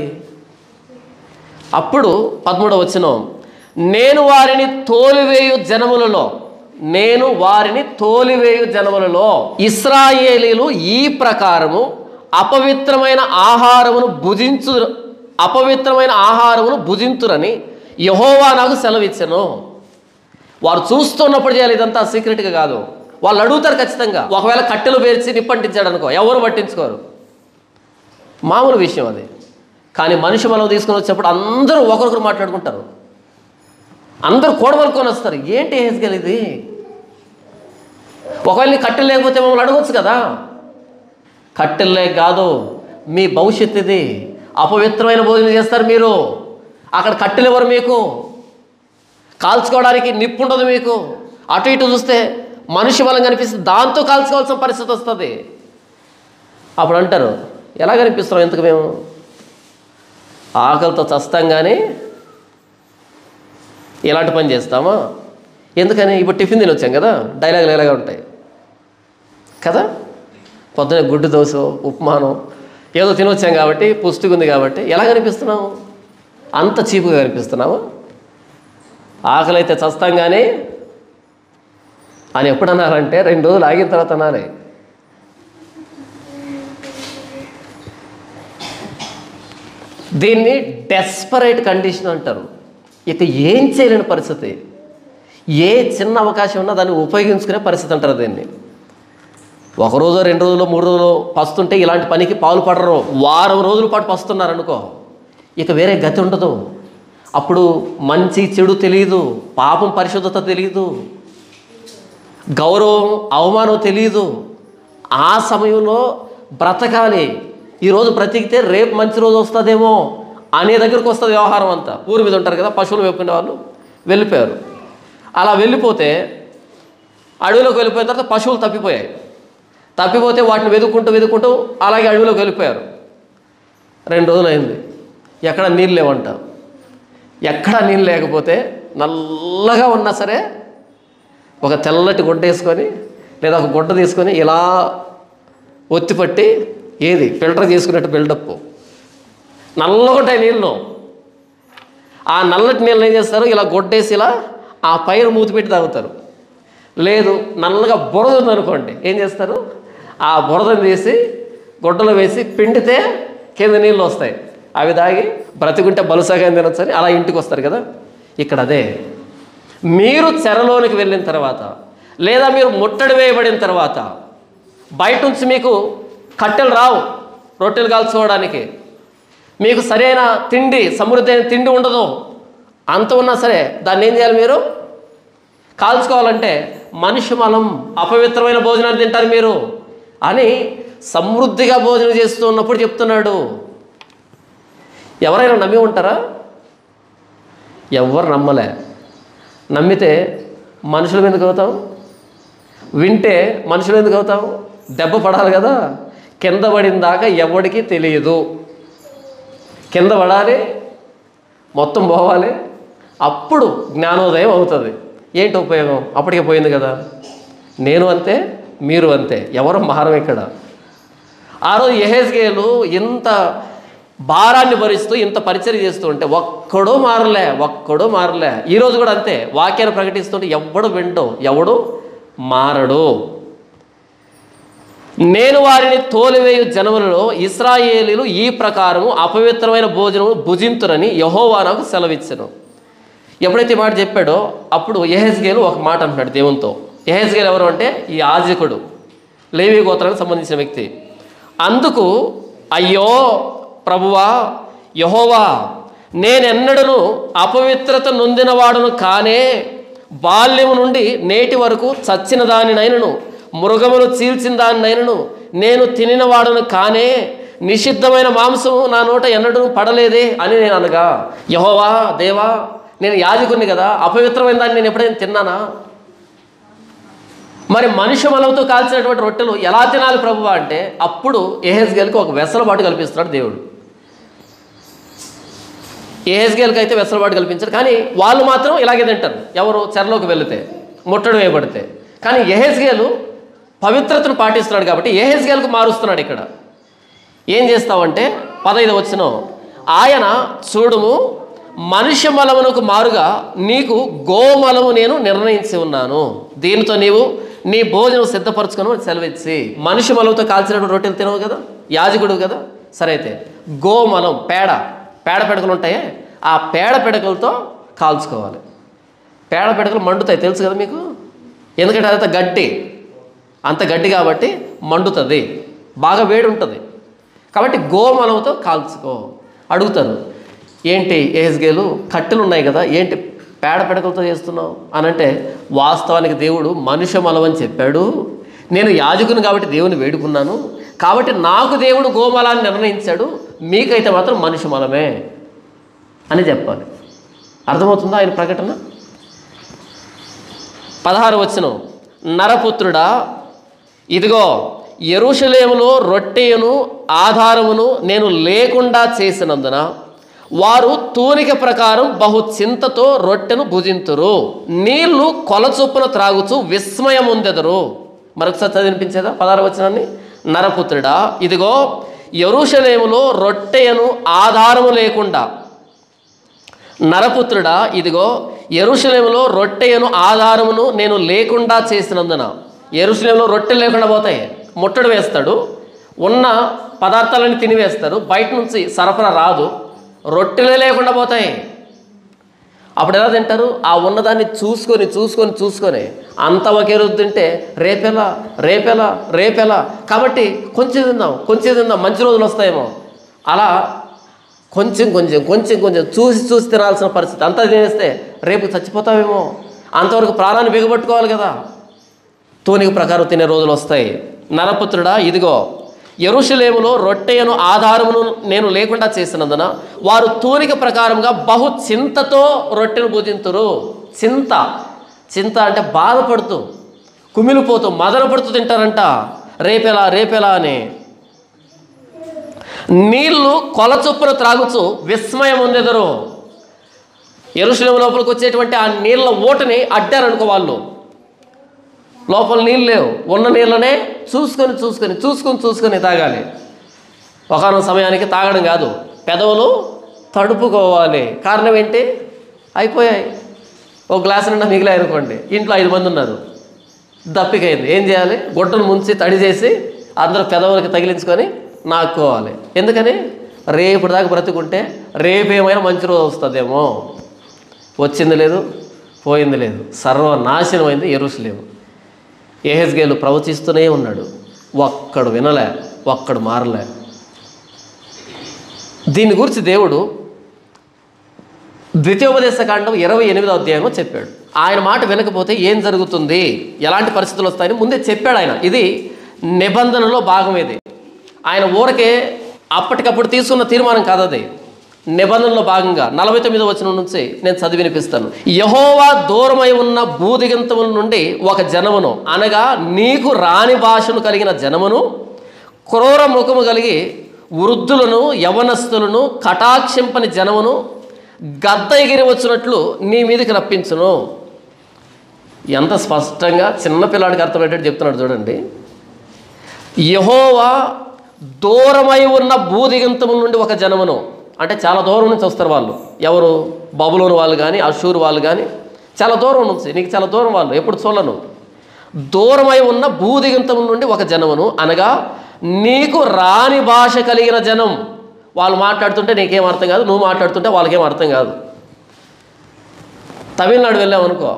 అప్పుడు పదమూడవ వచనం, నేను వారిని తోలివేయు జనములలో, నేను వారిని తోలివేయు జనములలో ఇశ్రాయేలీలు ఈ ప్రకారము అపవిత్రమైన ఆహారమును భుజించు అపవిత్రమైన ఆహారమును భుజింతురని యెహోవా నాకు సెలవిచ్చెను. వారు చూస్తున్నప్పుడు చేయాలి, ఇదంతా సీక్రెట్గా కాదు. వాళ్ళు అడుగుతారు ఖచ్చితంగా. ఒకవేళ కట్టెలు పేర్చి నిప్పంటించాడు అనుకో, ఎవరు పట్టించుకోరు, మామూలు విషయం అది. కానీ మనిషి మనం తీసుకొని వచ్చేప్పుడు అందరూ ఒకరొకరు మాట్లాడుకుంటారు, అందరూ కూడబలుకొని వస్తారు. ఏంటి యెహెజ్కేలు ఇది? ఒకవేళ నీ కట్టెలు లేకపోతే మమ్మల్ని అడగవచ్చు కదా. కట్టెలే కాదు, మీ భవిష్యత్తు ఇది. అపవిత్రమైన భోజనం చేస్తారు మీరు. అక్కడ కట్టెలు ఎవరు? మీకు కాల్చుకోవడానికి నిప్పు ఉండదు. మీకు అటు ఇటు చూస్తే మనిషి బలం కనిపిస్తుంది, దాంతో కాల్చుకోవాల్సిన పరిస్థితి వస్తుంది. అప్పుడు అంటారు, ఎలా కనిపిస్తున్నాం ఎందుకు మేము? ఆకలితో చస్తాం కానీ ఇలాంటి పని చేస్తామా? ఎందుకని? ఇప్పుడు టిఫిన్ తిని వచ్చాం కదా, డైలాగులు ఎలాగా ఉంటాయి కదా. పొద్దున గుడ్డు దోశ, ఉప్మానం ఏదో తినొచ్చాం కాబట్టి, పుష్టిగా ఉంది కాబట్టి ఎలా కనిపిస్తున్నాము? అంత చీపుగా కనిపిస్తున్నాము. ఆకలి అయితే చస్తాం కానీ అని ఎప్పుడు అన్నారంటే రెండు రోజులు ఆగిన తర్వాత అనాలి. దీన్ని డెస్పరేట్ కండిషన్ అంటారు. ఇక ఏం చేయలేని పరిస్థితి, ఏ చిన్న అవకాశం ఉన్నా దాన్ని ఉపయోగించుకునే పరిస్థితి అంటారు దీన్ని. ఒకరోజు రెండు రోజులు మూడు రోజులు పస్తుంటే ఇలాంటి పనికి పాలు పడరు. వారం రోజుల పాటు పస్తున్నారనుకో, ఇక వేరే గతి ఉండదు. అప్పుడు మంచి చెడు తెలియదు, పాపం పరిశుద్ధత తెలియదు, గౌరవం అవమానం తెలియదు. ఆ సమయంలో బ్రతకాలి. ఈరోజు బ్రతికితే రేపు మంచి రోజు వస్తుందేమో అనే దగ్గరకు వస్తుంది వ్యవహారం అంతా. ఊరి మీద ఉంటారు కదా, పశువులు వేపుకునే వాళ్ళు వెళ్ళిపోయారు. అలా వెళ్ళిపోతే అడవిలోకి వెళ్ళిపోయిన తర్వాత పశువులు తప్పిపోయాయి. తప్పిపోతే వాటిని వెతుక్కుంటూ వెతుక్కుంటూ అలాగే అడవిలోకి వెళ్ళిపోయారు. రెండు రోజులు అయింది, ఎక్కడ నీళ్ళు లేవంట. ఎక్కడా నీళ్ళు లేకపోతే నల్లగా ఉన్నా సరే ఒక తెల్లటి గుడ్డ వేసుకొని లేదా ఒక గుడ్డ తీసుకొని ఇలా ఒత్తిపట్టి, ఏది ఫిల్టర్ చేసుకున్నట్టు బిల్డప్, నల్లగా ఉంటాయి నీళ్ళు. ఆ నల్లటి నీళ్ళు ఏం చేస్తారు? ఇలా గొడ్డేసి ఇలా ఆ పైరు మూతి పెట్టి తాగుతారు. లేదు నల్లగా బురద ఉందనుకోండి, ఏం చేస్తారు? ఆ బురదను తీసి గుడ్డలో వేసి పిండితే కింద నీళ్ళు వస్తాయి. అవి తాగి బ్రతికుంటే బలుసగా తినొచ్చని అలా ఇంటికి వస్తారు కదా. ఇక్కడ అదే, మీరు చెరలోనికి వెళ్ళిన తర్వాత లేదా మీరు ముట్టడి వేయబడిన తర్వాత బయట నుంచి మీకు కట్టెలు రావు రొట్టెలు కాల్చుకోవడానికి, మీకు సరైన తిండి, సమృద్ధి అయిన తిండి ఉండదు. అంత ఉన్నా సరే దాన్ని ఏం చేయాలి? మీరు కాల్చుకోవాలంటే మనిషి మలం, అపవిత్రమైన భోజనాన్ని తింటారు మీరు అని సమృద్ధిగా భోజనం చేస్తూ ఉన్నప్పుడు చెప్తున్నాడు. ఎవరైనా నమ్మి ఉంటారా? ఎవరు నమ్మలే. నమ్మితే మనుషుల మీదకి అవుతాం, వింటే మనుషుల మీదకి అవుతాం. దెబ్బ పడాలి కదా. కింద పడిన దాకా ఎవడికి తెలియదు. కింద పడాలి, మొత్తం పోవాలి, అప్పుడు జ్ఞానోదయం అవుతుంది. ఏంటి ఉపయోగం? అప్పటికే పోయింది కదా. నేను అంతే, మీరు అంతే, ఎవరు మారం ఇక్కడ. ఆ రోజు యెహెజ్కేలు ఇంత భారాన్ని భరిస్తూ ఇంత పరిచర్య చేస్తూ ఉంటే ఒక్కడూ మారలే, ఒక్కడూ మారలే. ఈరోజు కూడా అంతే, వాక్యాన్ని ప్రకటిస్తుంటే ఎవడు వింటూ ఎవడు మారడు. నేను వారిని తోలివేయు జనములలో ఇశ్రాయేలీలు ఈ ప్రకారము అపవిత్రమైన భోజనము భుజింతురని యెహోవా నాకు సెలవిచ్చెను. ఎప్పుడైతే మాట చెప్పాడో అప్పుడు యెహెజ్కేలు ఒక మాట అంటున్నాడు దేవునితో. యెహెజ్కేలు ఎవరు అంటే ఈ యాజకుడు, లేవి గోత్రానికి సంబంధించిన వ్యక్తి. అందుకు అయ్యో ప్రభువా యెహోవా, నేనెన్నడను అపవిత్రత నొందినవాడును కానే, బాల్యము నుండి నేటి వరకు చచ్చిన దానినైనను మృగములు చీల్చిన దానినైనను నేను తినినవాడును కానే, నిషిద్ధమైన మాంసము నా నోట ఎన్నడూ పడలేదే అని నేను అనగా, యెహోవా దేవా, నేను యాజకుని కదా, అపవిత్రమైన దాన్ని నేను ఎప్పుడైనా తిన్నానా? మరి మనిషి మలంతో కాల్చినటువంటి రొట్టెలు ఎలా తినాలి ప్రభువా అంటే అప్పుడు యెహెజ్కేలుకి ఒక వెసలుబాటు కల్పిస్తున్నాడు దేవుడు. యెహెజ్కేలుకి అయితే వెసలుబాటు కల్పించారు, కానీ వాళ్ళు మాత్రం ఇలాగే తింటారు. ఎవరు? చెరలోకి వెళితే, ముట్టడి వేయబడితే. కానీ యెహెజ్కేలు పవిత్రతను పాటిస్తున్నాడు కాబట్టి యెహెజ్కేలుకు మారుస్తున్నాడు. ఇక్కడ ఏం చేస్తావంటే పదైదు వచనం, ఆయన చూడుము మనుష్య మలమునకు మారుగా నీకు గోమలము నేను నిర్ణయించి ఉన్నాను, దీనితో నీవు నీ భోజనం సిద్ధపరచుకొని సెలవిచ్చి. మనుష్య మలంతో కాల్చినటువంటి రొట్టెలు తినవు కదా, యాజకుడు కదా. సరే, అయితే గోమలం పేడ పేడ పిడకలు ఉంటాయే, ఆ పేడ పిడకలతో కాల్చుకోవాలి. పేడ పిడకలు మండుతాయి, తెలుసు కదా మీకు. ఎందుకంటే అదంత గడ్డి, అంత గడ్డి కాబట్టి మండుతుంది, బాగా వేడి ఉంటుంది. కాబట్టి గోమలంతో కాల్చుకో. అడుగుతారు, ఏంటి ఏహెజ్కేలు కట్టెలు ఉన్నాయి కదా, ఏంటి పేడ పిడకలతో చేస్తున్నావు అని అంటే, వాస్తవానికి దేవుడు మనుష్య మలం అని చెప్పాడు. నేను యాజకుని కాబట్టి దేవుని వేడుకున్నాను, కాబట్టి నాకు దేవుడు గోమలాన్ని నిర్ణయించాడు, మీకైతే మాత్రం మనుష్య మలమే అని చెప్పాలి. అర్థమవుతుందా ఆయన ప్రకటన? పదహారు వచనం, నరపుత్రుడా, ఇదిగో యెరూషలేములో రొట్టెయును ఆధారమును నేను లేకుండా చేసినందున వారు తూనిక ప్రకారం బహు చింతతో రొట్టెను భుజింతురు, నీళ్లు కొలచొప్పున త్రాగుచు విస్మయం ఉందెదరు. మరొకసారి చదివినిపించేదా పదహారు వచనాన్ని? నరపుత్రుడా, ఇదిగో యెరూషలేములో రొట్టెయను ఆధారము లేకుండా నరపుత్రుడా ఇదిగో యెరూషలేములో రొట్టెయను ఆధారమును నేను లేకుండా చేసినందున. యెరూషలేములో రొట్టెలు లేకుండా పోతాయి, ముట్టడి వేస్తాడు, ఉన్న పదార్థాలన్నీ తినివేస్తారు, బయట నుంచి సరఫరా రాదు, రొట్టెలే లేకుండా పోతాయి. అప్పుడు ఎలా తింటారు? ఆ ఉన్నదాన్ని చూసుకొని చూసుకొని చూసుకొని అంత ఒకే రోజు తింటే రేపెలా రేపెలా రేపెలా కాబట్టి కొంచెం తిందాం కొంచెం తిందాం మంచి రోజులు వస్తాయేమో, అలా కొంచెం కొంచెం కొంచెం కొంచెం చూసి చూసి తినాల్సిన పరిస్థితి. అంతా తినేస్తే రేపు చచ్చిపోతావేమో, అంతవరకు ప్రాణాన్ని బిగబట్టుకోవాలి కదా. తూనిక ప్రకారం తినే రోజులు వస్తాయి. నరపుత్రుడా, ఇదిగో యెరూషలేములో రొట్టెయను ఆధారమును నేను లేకుండా చేసినందున వారు తూనిక ప్రకారంగా బహు చింతతో రొట్టెను భుజింతురు. చింత చింత అంటే బాధపడుతూ కుమిలిపోతూ మదనపడుతూ తింటారంట, రేపెలా రేపెలా అని. నీళ్లు కొలచొప్పున త్రాగుచు విస్మయం ఉందెదరు. యెరూషలేము లోపలికి వచ్చేటువంటి ఆ నీళ్ళ ఓటని అడ్డారనుకో వాళ్ళు, లోపల నీళ్ళు లేవు, ఉన్న నీళ్ళనే చూసుకొని చూసుకొని చూసుకొని చూసుకొని తాగాలి. ఒకనొక సమయానికి తాగడం కాదు, పెదవులు తడుపుకోవాలి. కారణం ఏంటి? అయిపోయాయి. ఒక గ్లాసు నిండా మిగిలాయి అనుకోండి, ఇంట్లో ఐదు మంది ఉన్నారు, దప్పికైంది, ఏం చేయాలి? గుడ్డను ముంచి తడి చేసి అందరూ పెదవులకి తగిలించుకొని నాక్కోవాలి. ఎందుకని? రేపు దాకా బ్రతుకుంటే రేపేమైనా మంచి రోజు వస్తుందేమో. వచ్చింది లేదు, పోయింది లేదు, సర్వనాశనమైంది యెరూషలేము. యెహెజ్కేలు ప్రవచిస్తూనే ఉన్నాడు, ఒక్కడు వినలే, ఒక్కడు మారలే. దీని గురించి దేవుడు ద్వితీయోపదేశకాండం ఇరవై ఎనిమిదో అధ్యాయంలో చెప్పాడు. ఆయన మాట వినకపోతే ఏం జరుగుతుంది, ఎలాంటి పరిస్థితులు వస్తాయని ముందే చెప్పాడు ఆయన. ఇది నిబంధనలో భాగం. ఇది ఆయన ఊరకే అప్పటికప్పుడు తీసుకున్న తీర్మానం కాదు, అది నిబంధనలో భాగంగా. నలభై తొమ్మిదో వచనం నుంచి నేను చదివి వినిపిస్తాను. యెహోవా దూరమై ఉన్న భూదిగంతముల నుండి ఒక జనమును, అనగా నీకు రాని భాషను కలిగిన జనమును, క్రూర ముఖము కలిగి వృద్ధులను యవనస్తులను కటాక్షింపని జనమును గద్ద ఎగిరి వచ్చినట్లు నీ మీదకి రప్పించును. ఎంత స్పష్టంగా చిన్నపిల్లాడికి అర్థమయ్యేటట్టు చెప్తున్నాడు చూడండి. యెహోవా దూరమై ఉన్న భూదిగంతముల నుండి ఒక జనమును అంటే చాలా దూరం నుంచి వస్తారు వాళ్ళు. ఎవరు? బబులోను వాళ్ళు కానీ, అషూరు వాళ్ళు కానీ, చాలా దూరం నుంచి, నీకు చాలా దూరం వాళ్ళు, ఎప్పుడు చూడను. దూరమై ఉన్న భూదిగంతముల నుండి ఒక జనమును, అనగా నీకు రాని భాష కలిగిన జనం. వాళ్ళు మాట్లాడుతుంటే నీకేం అర్థం కాదు, నువ్వు మాట్లాడుతుంటే వాళ్ళకేం అర్థం కాదు. తమిళనాడు వెళ్ళామనుకో,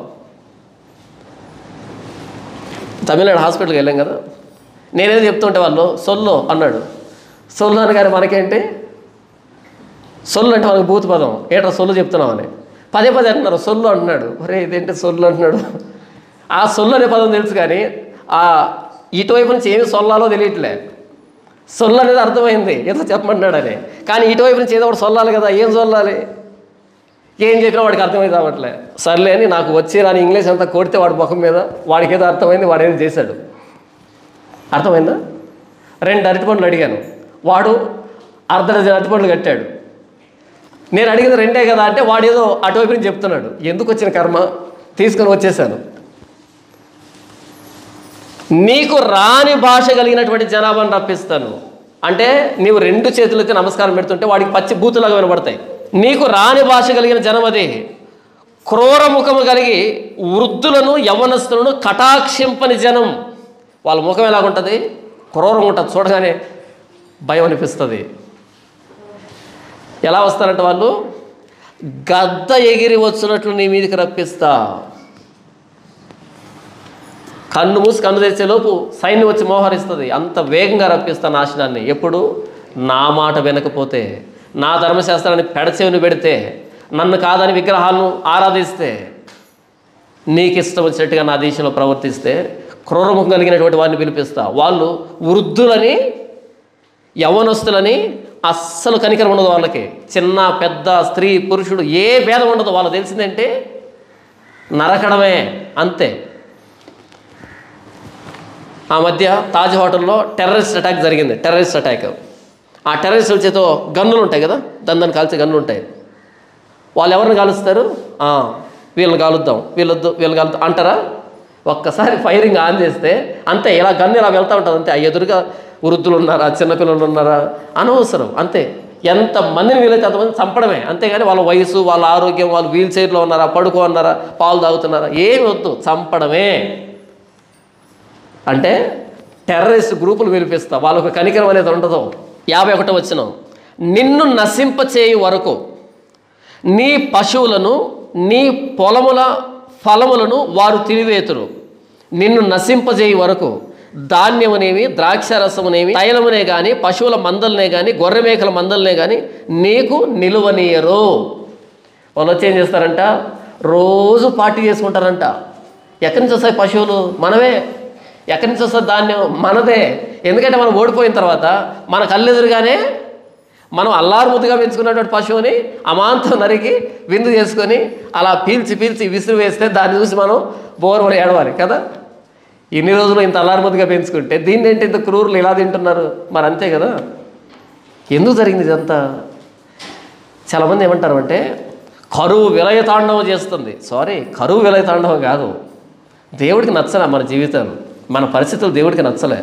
తమిళనాడు హాస్పిటల్కి వెళ్ళాం కదా, నేనేది చెప్తుంటే వాళ్ళు సొల్లు అన్నాడు. సొల్లు అని కానీ మనకేంటి? సొల్లు అంటే మనకు భూత పదం, ఏట్రా సొల్లు చెప్తున్నామని పదే పదే అంటున్నారు. సొల్లు అంటున్నాడు, ఒరే ఇదేంటి సొల్లు అంటున్నాడు. ఆ సొల్లు అనే పదం తెలుసు కానీ ఆ ఇటువైపు నుంచి ఏమి సొల్లాలో తెలియట్లే. సొల్లు అనేది అర్థమైంది, ఏదో చెప్పమంటున్నాడని, కానీ ఇటువైపు నుంచి ఏదో ఒకటి సొల్లాలి కదా, ఏం సొల్లాలి? ఏం చెప్పినా వాడికి అర్థమైంది రావట్లే. సర్లే అని నాకు వచ్చి రాని ఇంగ్లీష్ అంతా కొడితే వాడి ముఖం మీద వాడికి ఏదో అర్థమైంది, వాడు ఏదో చేశాడు. అర్థమైందా? రెండు అరటిపండ్లు అడిగాను, వాడు అర్ధ డజన్ అరటిపండ్లు కట్టాడు. నేను అడిగింది రెండే కదా అంటే వాడు ఏదో అటువైపు నుంచి చెప్తున్నాడు. ఎందుకు వచ్చిన కర్మ, తీసుకొని వచ్చేసాను. నీకు రాని భాష కలిగినటువంటి జనాభాను రప్పిస్తాను అంటే నీవు రెండు చేతులకి నమస్కారం పెడుతుంటే వాడికి పచ్చి బూతులాగా వినబడతాయి. నీకు రాని భాష కలిగిన జనం అది. క్రూర ముఖము కలిగి వృద్ధులను యవ్వనస్తులను కటాక్షింపని జనం. వాళ్ళ ముఖం ఎలాగుంటుంది? క్రూరంగా ఉంటుంది, చూడగానే భయం అనిపిస్తుంది. ఎలా వస్తారంటే వాళ్ళు గద్ద ఎగిరి వచ్చినట్లు నీ మీదకి రప్పిస్తా. కన్ను మూసి కన్ను తెరిచేలోపు సైన్యం వచ్చి మోహరిస్తుంది. అంత వేగంగా రప్పిస్తా నాశనాన్ని. ఎప్పుడు? నా మాట వినకపోతే, నా ధర్మశాస్త్రాన్ని పెడచెవిని పెడితే, నన్ను కాదని విగ్రహాలను ఆరాధిస్తే, నీకు ఇష్టం వచ్చినట్టుగా నా దేశంలో ప్రవర్తిస్తే క్రూరముఖం కలిగినటువంటి వారిని పిలిపిస్తా. వాళ్ళు వృద్ధులని యవ్వనస్తులని అస్సలు కనికరం ఉండదు వాళ్ళకి. చిన్న పెద్ద స్త్రీ పురుషుడు ఏ భేదం ఉండదు. వాళ్ళు తెలిసిందంటే నరకడమే, అంతే. ఆ మధ్య తాజ్ హోటల్లో టెర్రరిస్ట్ అటాక్ జరిగింది. Terrorist attack. ఆ టెర్రరిస్టుల చేతో గన్నులు ఉంటాయి కదా, దందని కాల్చే గన్నులు ఉంటాయి. వాళ్ళు ఎవరిని కాలుస్తారు? వీళ్ళని కాలుద్దాం, వీళ్ళొద్దు వీళ్ళని కాలుద్దాం అంటారా? ఒక్కసారి ఫైరింగ్ ఆన్ చేస్తే అంతే, ఇలా గన్ను ఇలా వెళ్తూ ఉంటుంది అంతే. ఆ ఎదురుగా వృద్ధులు ఉన్నారా, చిన్నపిల్లలు ఉన్నారా అనవసరం, అంతే. ఎంతమందిని వీలైతే అంతమంది చంపడమే, అంతేగాని వాళ్ళ వయసు, వాళ్ళ ఆరోగ్యం, వాళ్ళు వీల్ చైర్లో ఉన్నారా, పడుకో ఉన్నారా, పాలు తాగుతున్నారా, ఏమి వద్దు, చంపడమే. అంటే టెర్రరిస్ట్ గ్రూపులు పిలిపిస్తా. వాళ్ళకు కనికరం అనేది ఉండదు. యాభై ఒకటో వచనం, నిన్ను నశింపచేయి వరకు నీ పశువులను నీ పొలముల ఫలములను వారు తినివేతురు. నిన్ను నశింపజేయి వరకు ధాన్యమునేమి ద్రాక్షరసమునేమి తైలమునే కానీ పశువుల మందలనే కానీ గొర్రె మేకల మందలనే కానీ నీకు నిలువనీయరు. వాళ్ళు వచ్చి ఏం చేస్తారంట? రోజు పార్టీ చేసుకుంటారంట. ఎక్కడి నుంచి వస్తాయి పశువులు? మనమే. ఎక్కడి నుంచి వస్తుంది ధాన్యం? మనదే. ఎందుకంటే మనం ఓడిపోయిన తర్వాత మన కళ్ళెదురుగానే మనం అల్లారు ముద్దుగా పెంచుకున్నటువంటి పశువుని అమాంతం నరికి విందు చేసుకొని అలా పీల్చి పీల్చి విసురు వేస్తే దాన్ని చూసి మనం బోర్వని ఏడవాలి కదా. ఇన్ని రోజులు ఇంత అల్లారు ముద్దుగా పెంచుకుంటే దీన్ని ఏంటి ఇంత క్రూరులు ఇలా తింటున్నారు? మరి అంతే కదా. ఎందుకు జరిగింది ఇదంతా? చాలామంది ఏమంటారు అంటే కరువు విలయ తాండవం చేస్తుంది. సారీ, కరువు విలయ తాండవం కాదు. దేవుడికి నచ్చలే మన జీవితాలు, మన పరిస్థితులు దేవుడికి నచ్చలే.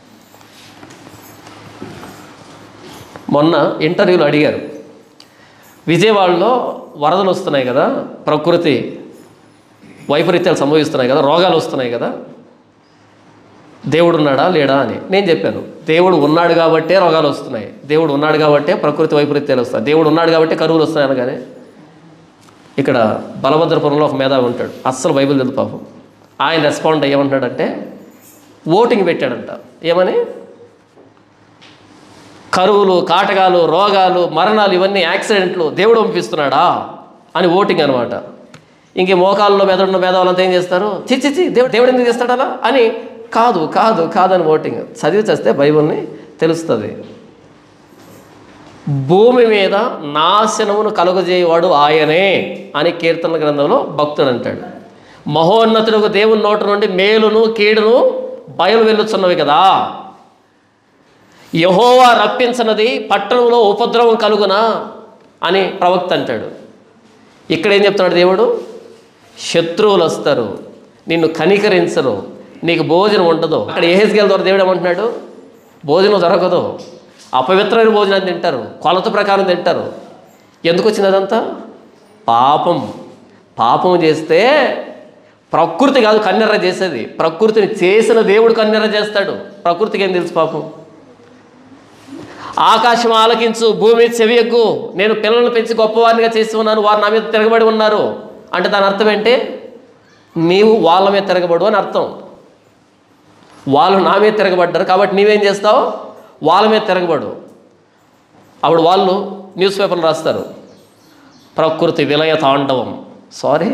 మొన్న ఇంటర్వ్యూలో అడిగారు, విజయవాడలో వరదలు వస్తున్నాయి కదా, ప్రకృతి వైపరీత్యాలు సంభవిస్తున్నాయి కదా, రోగాలు వస్తున్నాయి కదా, దేవుడు ఉన్నాడా లేడా అని. నేను చెప్పాను, దేవుడు ఉన్నాడు కాబట్టే రోగాలు వస్తున్నాయి, దేవుడు ఉన్నాడు కాబట్టే ప్రకృతి వైపరీత్యాలు వస్తాయి, దేవుడు ఉన్నాడు కాబట్టే కరువులు వస్తున్నాయి అనగానే ఇక్కడ బలభద్రపురంలో ఒక మేధావి ఉంటాడు, అస్సలు బైబిల్ తెలుసు పాపం. ఆయన రెస్పాండ్ అయ్యేమంటాడంటే ఓటింగ్ పెట్టాడంట. ఏమని? కరువులు, కాటకాలు, రోగాలు, మరణాలు, ఇవన్నీ యాక్సిడెంట్లు దేవుడు పంపిస్తున్నాడా అని ఓటింగ్ అనమాట. ఇంక మోకాల్లో మెదడున్న మేధావులంతా ఏం చేస్తారు? చిచ్చిచ్చి దేవుడు దేవుడు ఎందుకు చేస్తాడు అలా అని. కాదు కాదు కాదని ఓటింగ్. చదివి చేస్తే బైబిల్ని తెలుస్తుంది. భూమి మీద నాశనమును కలుగజేయవాడు ఆయనే అని కీర్తన గ్రంథంలో భక్తుడు అంటాడు. మహోన్నతులకు దేవుని నోటి నుండి మేలును కీడును బయలు వెళ్ళుచున్నవి కదా. యెహోవా రప్పించనది పట్టణంలో ఉపద్రవం కలుగునా అని ప్రవక్త అంటాడు. ఇక్కడ ఏం చెప్తున్నాడు దేవుడు? శత్రువులు వస్తారు, నిన్ను కనికరించరు, నీకు భోజనం ఉండదు. అక్కడ యెహెజ్కేలు ద్వారా దేవుడు ఏమంటున్నాడు? భోజనం దొరకదు, అపవిత్రమైన భోజనాన్ని తింటారు, కొలత ప్రకారం తింటారు. ఎందుకు వచ్చింది అదంతా? పాపం. పాపం చేస్తే ప్రకృతి కాదు కన్నెర్ర చేసేది, ప్రకృతిని చేసిన దేవుడు కన్నెర్ర చేస్తాడు. ప్రకృతికి ఏం తెలుసు పాపం? ఆకాశం ఆలకించు, భూమి చెవియగ్గు, నేను పిల్లలను పెంచి గొప్పవారినిగా చేసి ఉన్నాను, వారు నా మీద తిరగబడి ఉన్నారు అంటే దాని అర్థం ఏంటి? నీవు వాళ్ళ మీద తిరగబడు అని అర్థం. వాళ్ళు నా మీద తిరగబడ్డారు కాబట్టి నీవేం చేస్తావు? వాళ్ళ మీద తిరగబడు. అప్పుడు వాళ్ళు న్యూస్ పేపర్లు రాస్తారు, ప్రకృతి విలయ తాండవం. సారీ,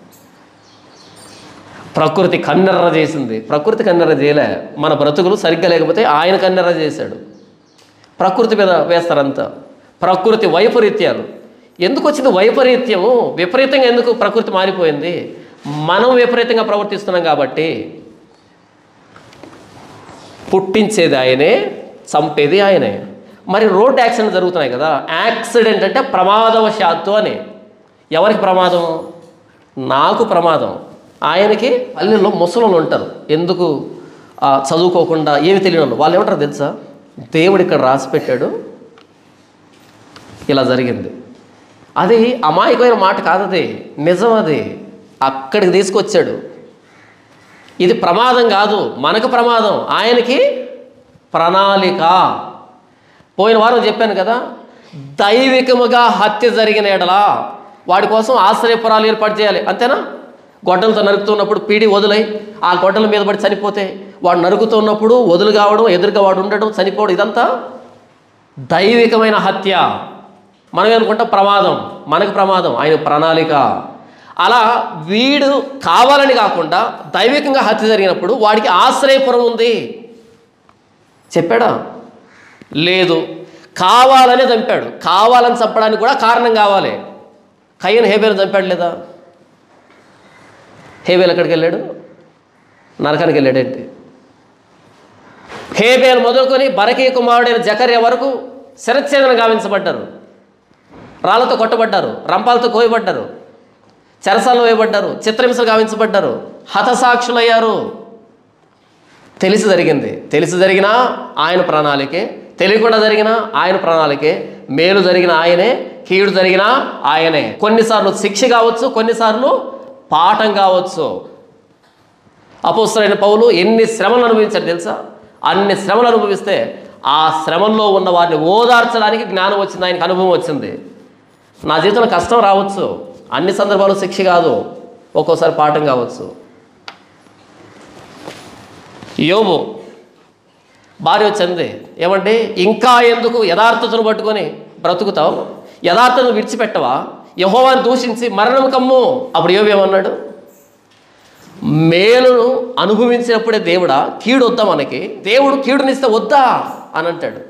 ప్రకృతి కన్నెర్ర చేసింది. ప్రకృతి కన్నెర్ర చేయలే, మన బ్రతుకులు సరిగ్గా లేకపోతే ఆయన కన్నెర్ర చేశాడు. ప్రకృతి మీద వేస్తారంతా. ప్రకృతి వైపరీత్యాలు. ఎందుకు వచ్చింది వైపరీత్యము? విపరీతంగా ఎందుకు ప్రకృతి మారిపోయింది? మనం విపరీతంగా ప్రవర్తిస్తున్నాం కాబట్టి. పుట్టించేది ఆయనే, చంపేది ఆయనే. మరి రోడ్ యాక్సిడెంట్ జరుగుతున్నాయి కదా, యాక్సిడెంట్ అంటే ప్రమాదవశాత్తు అని. ఎవరికి ప్రమాదం? నాకు ప్రమాదం. ఆయనకి పల్లెల్లో ముసలోళ్ళు ఉంటారు, ఎందుకు చదువుకోకుండా ఏమి తెలియని వాళ్ళు ఏమంటారు తెలుసా? దేవుడు ఇక్కడ రాసి పెట్టాడు, ఇలా జరిగింది. అది అమాయకమైన మాట కాదు, అది నిజం. అది అక్కడికి తీసుకొచ్చాడు. ఇది ప్రమాదం కాదు, మనకు ప్రమాదం, ఆయనకి ప్రణాళిక. పోయిన వారం చెప్పాను కదా, దైవికముగా హత్య జరిగిన ఎడలా వాడి కోసం ఆశ్రయపురాలు ఏర్పాటు చేయాలి. అంతేనా? గొడ్డలతో నరుకుతున్నప్పుడు పీడి వదులై ఆ గొడ్డల మీద పడి చనిపోతే వాడు నరుకుతున్నప్పుడు వదులు కావడం, ఎదురుగా వాడు ఉండడం, చనిపోవడం, ఇదంతా దైవికమైన హత్య. మనం ఏమనుకుంటాం ప్రమాదం, మనకు ప్రమాదం, ఆయన ప్రణాళిక. అలా వీడు కావాలని కాకుండా దైవికంగా హత్య జరిగినప్పుడు వాడికి ఆశ్రయపురం ఉంది. చెప్పాడా? లేదు. కావాలనే చంపాడు. కావాలని చంపడానికి కూడా కారణం కావాలి. కయ్యను హేబేలు చంపాడు లేదా? హేబేలు ఎక్కడికి వెళ్ళాడు? నరకానికి వెళ్ళాడేంటి? హేబేలు మొదలుకొని బరకీ కుమారుడైన జకర్య వరకు శిరచ్ఛేదన గావించబడ్డారు, రాళ్లతో కొట్టబడ్డారు, రంపాలతో కోయబడ్డారు, చెరసాల్లో వేయబడ్డారు, చిత్రహింసలు గావించబడ్డారు, హతసాక్షులయ్యారు. తెలిసి జరిగింది. తెలిసి జరిగినా ఆయన ప్రణాళికే, తెలియకుండా జరిగినా ఆయన ప్రణాళికే. మేలు జరిగిన ఆయనే, కీడు జరిగినా ఆయనే. కొన్నిసార్లు శిక్ష కావచ్చు, కొన్నిసార్లు పాఠం కావచ్చు. అపోస్తలుడైన పౌలు ఎన్ని శ్రమలు అనుభవించాడు తెలుసా? అన్ని శ్రమలు అనుభవిస్తే ఆ శ్రమంలో ఉన్న వారిని ఓదార్చడానికి జ్ఞానం వచ్చింది, ఆయనకు అనుభవం వచ్చింది. నా జీవితంలో కష్టం రావచ్చు, అన్ని సందర్భాలు శిక్ష కాదు, ఒక్కోసారి పాఠం కావచ్చు. యోబు భార్య వచ్చింది, ఏమంటే ఇంకా ఎందుకు యథార్థతను పట్టుకొని బ్రతుకుతావు? యథార్థతను విడిచిపెట్టవా? యెహోవాను దూషించి మరణం కమ్ము. అప్పుడు యోబు ఏమన్నాడు? మేలును అనుభవించినప్పుడే దేవుడా కీడు వద్దా మనకి? దేవుడు కీడునిస్తే వద్దా అని అంటాడు.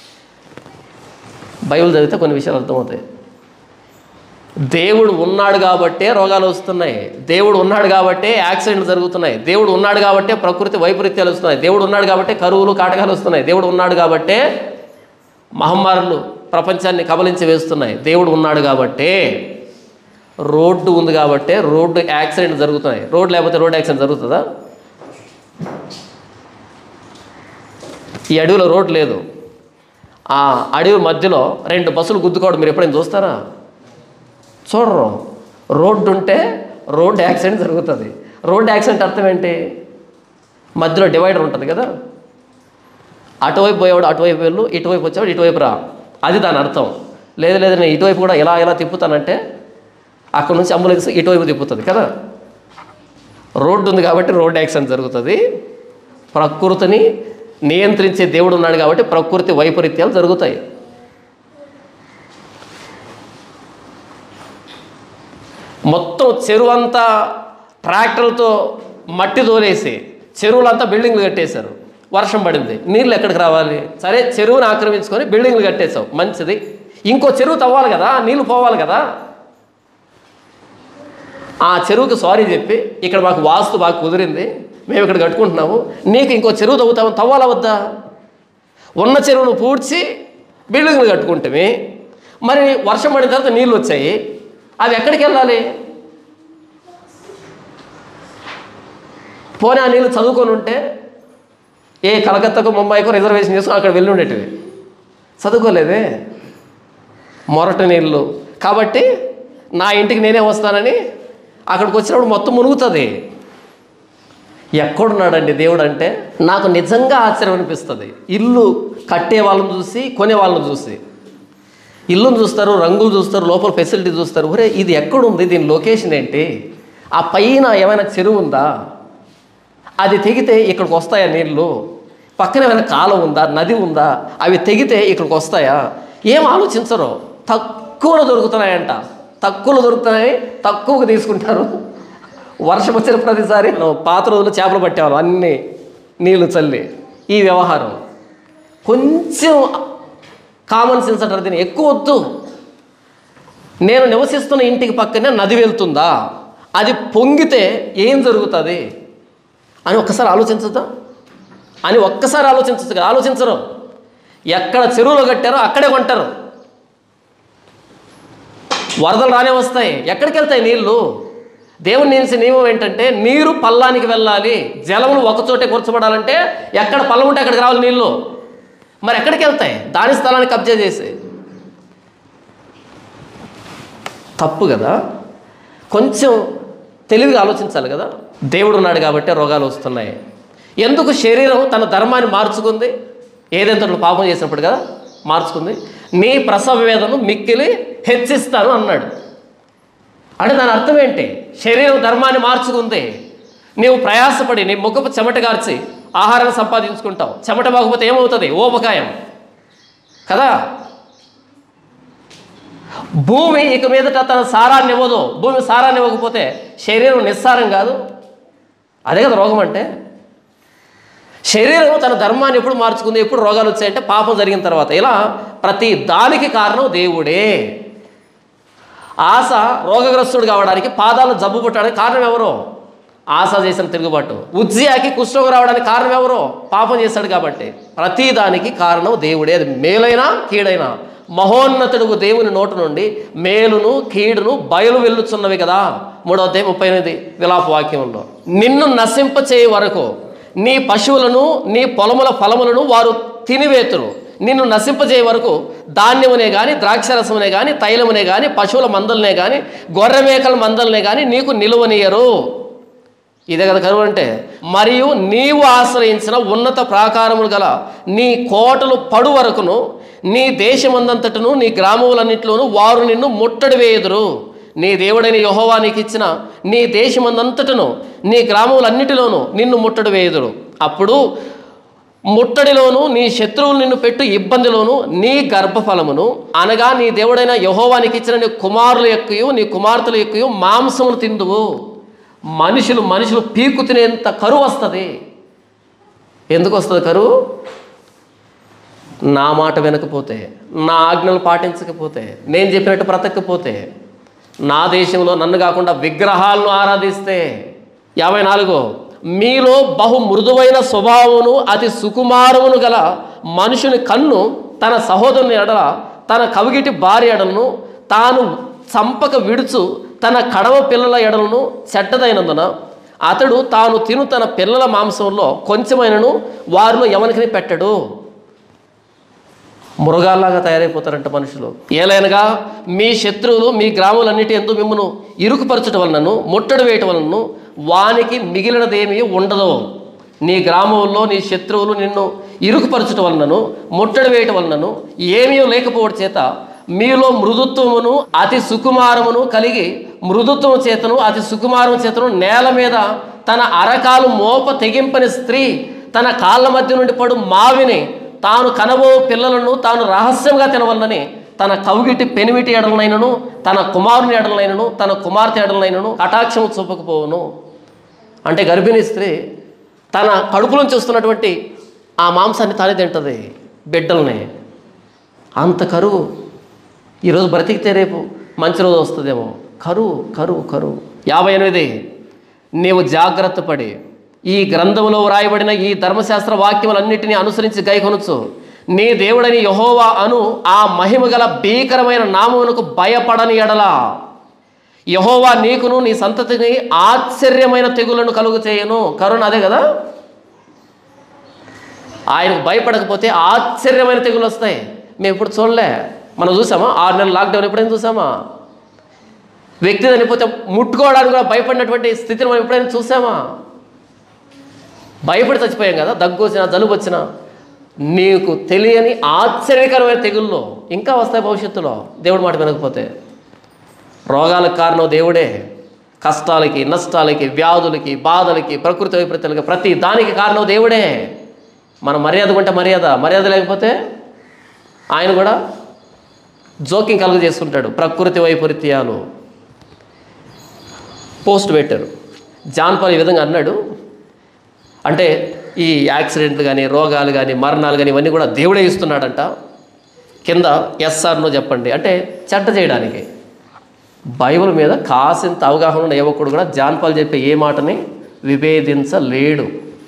బైబిల్ చదివితే కొన్ని విషయాలు అర్థమవుతాయి. దేవుడు ఉన్నాడు కాబట్టే రోగాలు వస్తున్నాయి, దేవుడు ఉన్నాడు కాబట్టే యాక్సిడెంట్లు జరుగుతున్నాయి, దేవుడు ఉన్నాడు కాబట్టే ప్రకృతి వైపరీత్యాలు వస్తున్నాయి, దేవుడు ఉన్నాడు కాబట్టే కరువులు కాటకాలు వస్తున్నాయి, దేవుడు ఉన్నాడు కాబట్టే మహమ్మారులు ప్రపంచాన్ని కబలించి వేస్తున్నాయి, దేవుడు ఉన్నాడు కాబట్టే రోడ్డు ఉంది కాబట్టే రోడ్డు యాక్సిడెంట్ జరుగుతున్నాయి. రోడ్డు లేకపోతే రోడ్డు యాక్సిడెంట్ జరుగుతుందా? ఈ అడవిలో రోడ్డు లేదు, ఆ అడవి మధ్యలో రెండు బస్సులు గుద్దుకోవడం మీరు ఎప్పుడైనా చూస్తారా? చూడరు. రోడ్డు ఉంటే రోడ్డు యాక్సిడెంట్ జరుగుతుంది. రోడ్డు యాక్సిడెంట్ అర్థం ఏంటి? మధ్యలో డివైడర్ ఉంటుంది కదా, అటువైపు పోయేవాడు అటువైపు వెళ్ళు, ఇటువైపు వచ్చేవాడు ఇటువైపు రా, అది దాని అర్థం. లేదు లేదు నేను ఇటువైపు కూడా ఎలా ఎలా తిప్పుతానంటే అక్కడ నుంచి అంబులెన్స్ ఇటువైపు తిప్పుతుంది కదా. రోడ్డు ఉంది కాబట్టి రోడ్డు యాక్సిడెంట్ జరుగుతుంది. ప్రకృతిని నియంత్రించే దేవుడు ఉన్నాడు కాబట్టి ప్రకృతి వైపరీత్యాలు జరుగుతాయి. మొత్తం చెరువు అంతా ట్రాక్టర్లతో మట్టి తోలేసి చెరువులంతా బిల్డింగ్లు కట్టేశారు. వర్షం పడింది, నీళ్ళు ఎక్కడికి రావాలి? సరే చెరువుని ఆక్రమించుకొని బిల్డింగ్లు కట్టేసావు, మంచిది. ఇంకో చెరువు తవ్వాలి కదా, నీళ్ళు పోవాలి కదా. ఆ చెరువుకి సారీ చెప్పి ఇక్కడ మాకు వాస్తు బాగా కుదిరింది, మేము ఇక్కడ కట్టుకుంటున్నాము, నీకు ఇంకో చెరువు తవ్వుతాము, తవ్వాలా వద్దా? ఉన్న చెరువును పూడ్చి బిల్డింగ్లు కట్టుకుంటే మరి వర్షం పడిన తర్వాత నీళ్ళు వచ్చాయి, అవి ఎక్కడికి వెళ్ళాలి? పోనీ ఆ నీళ్ళు చదువుకొని ఉంటే ఏ కలకత్తాకు ముంబైకో రిజర్వేషన్ చేసుకుని అక్కడ వెళ్ళి ఉండేటివి. చదువుకోలేదే, మొరటి నీళ్ళు కాబట్టి నా ఇంటికి నేనే వస్తానని అక్కడికి వచ్చినప్పుడు మొత్తం మునుగుతుంది. ఎక్కడున్నాడండి దేవుడు అంటే నాకు నిజంగా ఆశ్చర్యం అనిపిస్తుంది. ఇల్లు కట్టే వాళ్ళని చూసి కొనే వాళ్ళని చూసి, ఇల్లును చూస్తారు, రంగులు చూస్తారు, లోపల ఫెసిలిటీ చూస్తారు. ఒరే ఇది ఎక్కడుంది, దీని లొకేషన్ ఏంటి, ఆ పైన ఏమైనా చెరువు ఉందా, అది తెగితే ఇక్కడికి వస్తాయా నీళ్ళు, పక్కన ఏమైనా కాలం ఉందా, నది ఉందా, అవి తెగితే ఇక్కడికి వస్తాయా, ఏం ఆలోచించరు. తక్కువలో దొరుకుతున్నాయంట, తక్కువలో దొరుకుతున్నాయి, తక్కువగా తీసుకుంటారు. వర్షం వచ్చిన ప్రతిసారి పాత రోజులు చేపలు పట్టేవాళ్ళు అన్నీ నీళ్ళు చల్లి. ఈ వ్యవహారం కొంచెం కామన్ సెన్స్ అంటారు దీన్ని, ఎక్కువ వద్దు. నేను నివసిస్తున్న ఇంటికి పక్కనే నది వెళ్తుందా, అది పొంగితే ఏం జరుగుతుంది అని ఒక్కసారి ఆలోచించదా అని ఒక్కసారి ఆలోచించచ్చు కదా. ఆలోచించరు. ఎక్కడ చెరువులో కట్టారో అక్కడే కొంటారు. వరదలు రానే వస్తాయి, ఎక్కడికి వెళ్తాయి నీళ్ళు? దేవుని నిలిచిన నియమం ఏంటంటే నీరు పల్లానికి వెళ్ళాలి, జలములు ఒకచోటే కూర్చోబడాలంటే ఎక్కడ పల్లం ఉంటే అక్కడికి రావాలి నీళ్ళు. మరి ఎక్కడికి వెళ్తాయి? దాని స్థలాన్ని కబ్జా చేసి తప్పు కదా. కొంచెం తెలివిగా ఆలోచించాలి కదా. దేవుడు ఉన్నాడు కాబట్టి రోగాలు వస్తున్నాయి. ఎందుకు శరీరం తన ధర్మాన్ని మార్చుకుంది? ఏదెంతలో పాపం చేసినప్పుడు కదా మార్చుకుంది. నీ ప్రసవ వేదను మిక్కిలి హెచ్చిస్తాను అన్నాడు. అంటే దాని అర్థం ఏంటి? శరీరం ధర్మాన్ని మార్చుకుంది. నీవు ప్రయాసపడి నీ ముఖపు చెమట గార్చి ఆహారాన్ని సంపాదించుకుంటావు. చెమట బాగపోతే ఏమవుతుంది? ఊబకాయం కదా. భూమి ఇక మీదట తన సారాన్ని ఇవ్వదు. భూమి సారాన్ని ఇవ్వకపోతే శరీరం నిస్సారం కాదు. అదే కదా రోగం అంటే. శరీరం తన ధర్మాన్ని ఎప్పుడు మార్చుకుంది, ఎప్పుడు రోగాలు వచ్చాయంటే పాపం జరిగిన తర్వాత. ఇలా ప్రతి దానికి కారణం దేవుడే. ఆశ రోగగ్రస్తుడు కావడానికి, పాదాలు జబ్బు పుట్టడానికి కారణం ఎవరో? ఆశ చేసిన తిరుగుబాటు. ఉజ్జియాకి కుష్ఠరోగం రావడానికి కారణం ఎవరో? పాపం చేశాడు కాబట్టి. ప్రతి దానికి కారణం దేవుడే. అది మేలైనా కీడైనా. మహోన్నతుడు దేవుని నోటు నుండి మేలును కీడును బయలు వెళ్ళుచున్నవి కదా. మూడవ అధ్యాయం ముప్పై ఎనిమిది విలాప వాక్యంలో. నిన్ను నశింప చేయ వరకు నీ పశువులను నీ పొలముల ఫలములను వారు తినివేతురు. నిన్ను నశింపజేయ వరకు ధాన్యమునే కానీ ద్రాక్షరసమునే కానీ తైలమునే కానీ పశువుల మందలనే కానీ గొర్రె మేకల మందలనే కానీ నీకు నిలువనీయరు. ఇదే కదా కరువు అంటే. మరియు నీవు ఆశ్రయించిన ఉన్నత ప్రాకారములు గల నీ కోటలు పడు వరకును నీ దేశమందంతటను నీ గ్రామములన్నింటిలోనూ వారు నిన్ను ముట్టడి వేయుదురు. నీ దేవుడైన యెహోవా నీకు ఇచ్చిన నీ దేశమందంతటను నీ గ్రామములన్నిటిలోనూ నిన్ను ముట్టడి వేయుదురు. అప్పుడు ముట్టడిలోను నీ శత్రువులు నిన్ను పెట్టు ఇబ్బందిలోను నీ గర్భఫలమును అనగా నీ దేవుడైన యెహోవా నీకు ఇచ్చిన నీ కుమారుల యొక్కయు నీ కుమార్తెల యొక్కయు మాంసమును తిందువు. మనుషులు మనుషులు పీకు తినేంత కరువు వస్తుంది. ఎందుకు వస్తుంది కరువు? నా మాట వినకపోతే, నా ఆజ్ఞలు పాటించకపోతే, నేను చెప్పినట్టు బ్రతకపోతే, నా దేశంలో నన్ను కాకుండా విగ్రహాలను ఆరాధిస్తే. యాభై నాలుగో మీలో బహు మృదువైన స్వభావమును అతి సుకుమారమును గల మనుషుని కన్ను తన సహోదరుని ఎడల తన కవిగిటి భార్య ఎడలను తాను చంపక విడుచు తన కడవ పిల్లల ఎడలను చెడ్డదైనందున అతడు తాను తిను తన పిల్లల మాంసంలో కొంచెమైనను వారిలో ఎవరికి పెట్టడు. మృగాల్లాగా తయారైపోతారంట మనుషులు. ఏలైనగా మీ శత్రువులు మీ గ్రామాలన్నిటి ఎందు మిమ్మను ఇరుకుపరచడం వలనను ముట్టడి వేయటం వలనను వానికి మిగిలినదేమీ ఉండదు. నీ గ్రామంలో నీ శత్రువులు నిన్ను ఇరుకుపరచడం వలనను ముట్టడి వేయటం వలనను ఏమీ లేకపోవడం చేత మీలో మృదుత్వమును అతి సుకుమారమును కలిగి మృదుత్వము చేతను అతి సుకుమారము చేతను నేల మీద తన అరకాలు మోప తెగింపని స్త్రీ తన కాళ్ళ మధ్య నుండి పడు మావిని తాను కనబో పిల్లలను తాను రహస్యంగా తినవలనని తన కవుగిటి పెనిమిటి ఎడలనైనను తన కుమారుని ఎడలనైనను తన కుమార్తె ఎడలనైనను కటాక్షము చూపకపోవును. అంటే గర్భిణీ స్త్రీ తన కడుపులో చూస్తున్నటువంటి ఆ మాంసాన్ని తానే తింటుంది, బిడ్డల్ని. అంత కరువు. ఈరోజు బ్రతికితే రేపు మంచి రోజు వస్తుందేమో. కరువు కరువు కరువు. యాభై ఎనిమిది నీవు జాగ్రత్త పడి ఈ గ్రంథంలో వ్రాయబడిన ఈ ధర్మశాస్త్ర వాక్యములన్నిటినీ అనుసరించి గైకొనొచ్చు నీ దేవుడని యెహోవా అను ఆ మహిమ గల భీకరమైన నామమునకు భయపడని ఎడల యెహోవా నీకును నీ సంతతిని ఆశ్చర్యమైన తెగులను కలుగు చేయను. కరుణ అదే కదా. ఆయనకు భయపడకపోతే ఆశ్చర్యమైన తెగులు వస్తాయి. మేము ఇప్పుడు చూడలే. మనం చూసామా? ఆరు నెలలు లాక్డౌన్ ఎప్పుడైనా చూసామా? వ్యక్తి చనిపోతే ముట్టుకోవడానికి కూడా భయపడినటువంటి స్థితిని మనం ఎప్పుడైనా చూసామా? భయపడి చచ్చిపోయాం కదా. దగ్గు వచ్చినా జలుబు వచ్చినా. నీకు తెలియని ఆశ్చర్యకరమైన తెగుల్లో ఇంకా వస్తాయి భవిష్యత్తులో దేవుడి మాట వినకపోతే. రోగాలకు కారణం దేవుడే. కష్టాలకి నష్టాలకి వ్యాధులకి బాధలకి ప్రకృతి వైపరీత్యాలకి ప్రతి దానికి కారణం దేవుడే. మన మర్యాద ఉంటే మర్యాద, మర్యాద లేకపోతే ఆయన కూడా జోక్యం కలుగ చేసుకుంటాడు. ప్రకృతి వైపరీత్యాలు పోస్ట్ పెట్టారు. జాన్ పాల్ ఈ విధంగా అన్నాడు. అంటే ఈ యాక్సిడెంట్లు కానీ రోగాలు కానీ మరణాలు కానీ ఇవన్నీ కూడా దేవుడే ఇస్తున్నాడంట. కింద ఎస్ఆర్నో చెప్పండి అంటే చెడ్డ చేయడానికి. బైబిల్ మీద కాసింత అవగాహన ఉన్న యువకుడు కూడా జాన్ పాల్ చెప్పే ఏ మాటని విభేదించలేడు.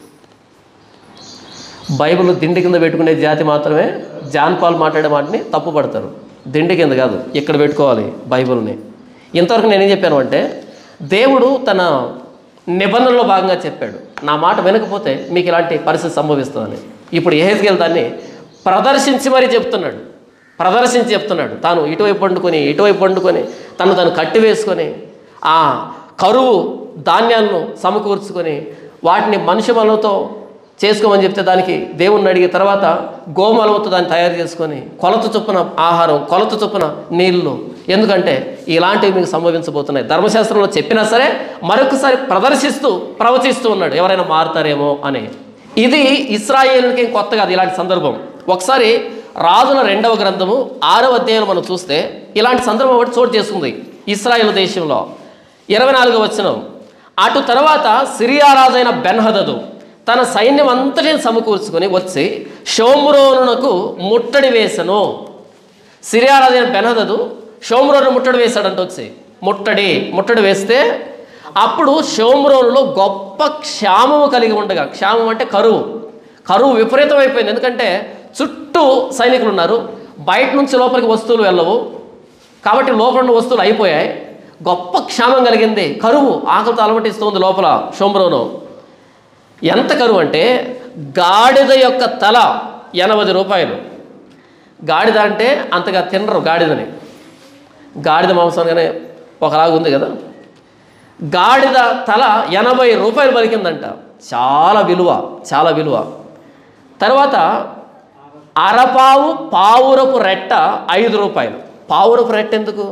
బైబిల్ దిండి కింద పెట్టుకునే జాతి మాత్రమే జాన్ పాల్ మాట్లాడే మాటని తప్పుపడతారు. దిండి కింద కాదు, ఇక్కడ పెట్టుకోవాలి బైబిల్ని. ఇంతవరకు నేనేం చెప్పాను అంటే దేవుడు తన నిబంధనలో భాగంగా చెప్పాడు, నా మాట వినకపోతే మీకు ఇలాంటి పరిస్థితి సంభవిస్తుందని. ఇప్పుడు యెహెజ్కేలు దాన్ని ప్రదర్శించి మరీ చెప్తున్నాడు. ప్రదర్శించి చెప్తున్నాడు. తాను ఇటువైపు వండుకొని ఇటువైపు వండుకొని తను తను కట్టివేసుకొని ఆ కరువు ధాన్యాలను సమకూర్చుకొని వాటిని మనిషి మలంతో చేసుకోమని చెప్తే దానికి దేవుణ్ణి అడిగిన తర్వాత గోమలంతో దాన్ని తయారు చేసుకొని కొలత చొప్పున ఆహారం, కొలత చొప్పున నీళ్లు. ఎందుకంటే ఇలాంటివి మీకు సంభవించబోతున్నాయి. ధర్మశాస్త్రంలో చెప్పినా సరే మరొకసారి ప్రదర్శిస్తూ ప్రవచిస్తూ ఉన్నాడు, ఎవరైనా మారుతారేమో అని. ఇది ఇశ్రాయేలుకి కొత్త కాదు ఇలాంటి సందర్భం. ఒకసారి రాజుల రెండవ గ్రంథము ఆరవ అధ్యాయం మనం చూస్తే ఇలాంటి సందర్భం ఒకటి చోటు చేసుకుంది ఇశ్రాయేలు దేశంలో. ఇరవై నాలుగవ వచనం, అటు తర్వాత సిరియా రాజైన బెన్హదదు తన సైన్యం అంతటిని సమకూర్చుకొని వచ్చి షోమ్రోనునకు ముట్టడి వేసను. సిరియా రాజైన బెన్హదదు షోమ్రోను ముట్టడి వేశాడంట. వచ్చి ముట్టడి ముట్టడి వేస్తే అప్పుడు షోమ్రోనులో గొప్ప క్షామము కలిగి ఉండగా, క్షామం అంటే కరువు, కరువు విపరీతం అయిపోయింది. ఎందుకంటే చుట్టూ సైనికులు ఉన్నారు, బయట నుంచి లోపలికి వస్తువులు వెళ్ళవు కాబట్టి లోపల ఉన్న వస్తువులు అయిపోయాయి. గొప్ప క్షామం కలిగింది, కరువు ఆకలితో అలమటిస్తుంది లోపల షోమ్రోను. ఎంత కరువు అంటే గాడిద యొక్క తల ఎనభై రూపాయలు. గాడిద అంటే అంతగా తినరు గాడిదని, గాడిద మాంసంగానే ఒకలాగా ఉంది కదా. గాడిద తల ఎనభై రూపాయలు పలికిందంట. చాలా విలువ, చాలా విలువ. తర్వాత అరపావు పావురపు రెట్ట ఐదు రూపాయలు. పావురపు రెట్ట ఎందుకు?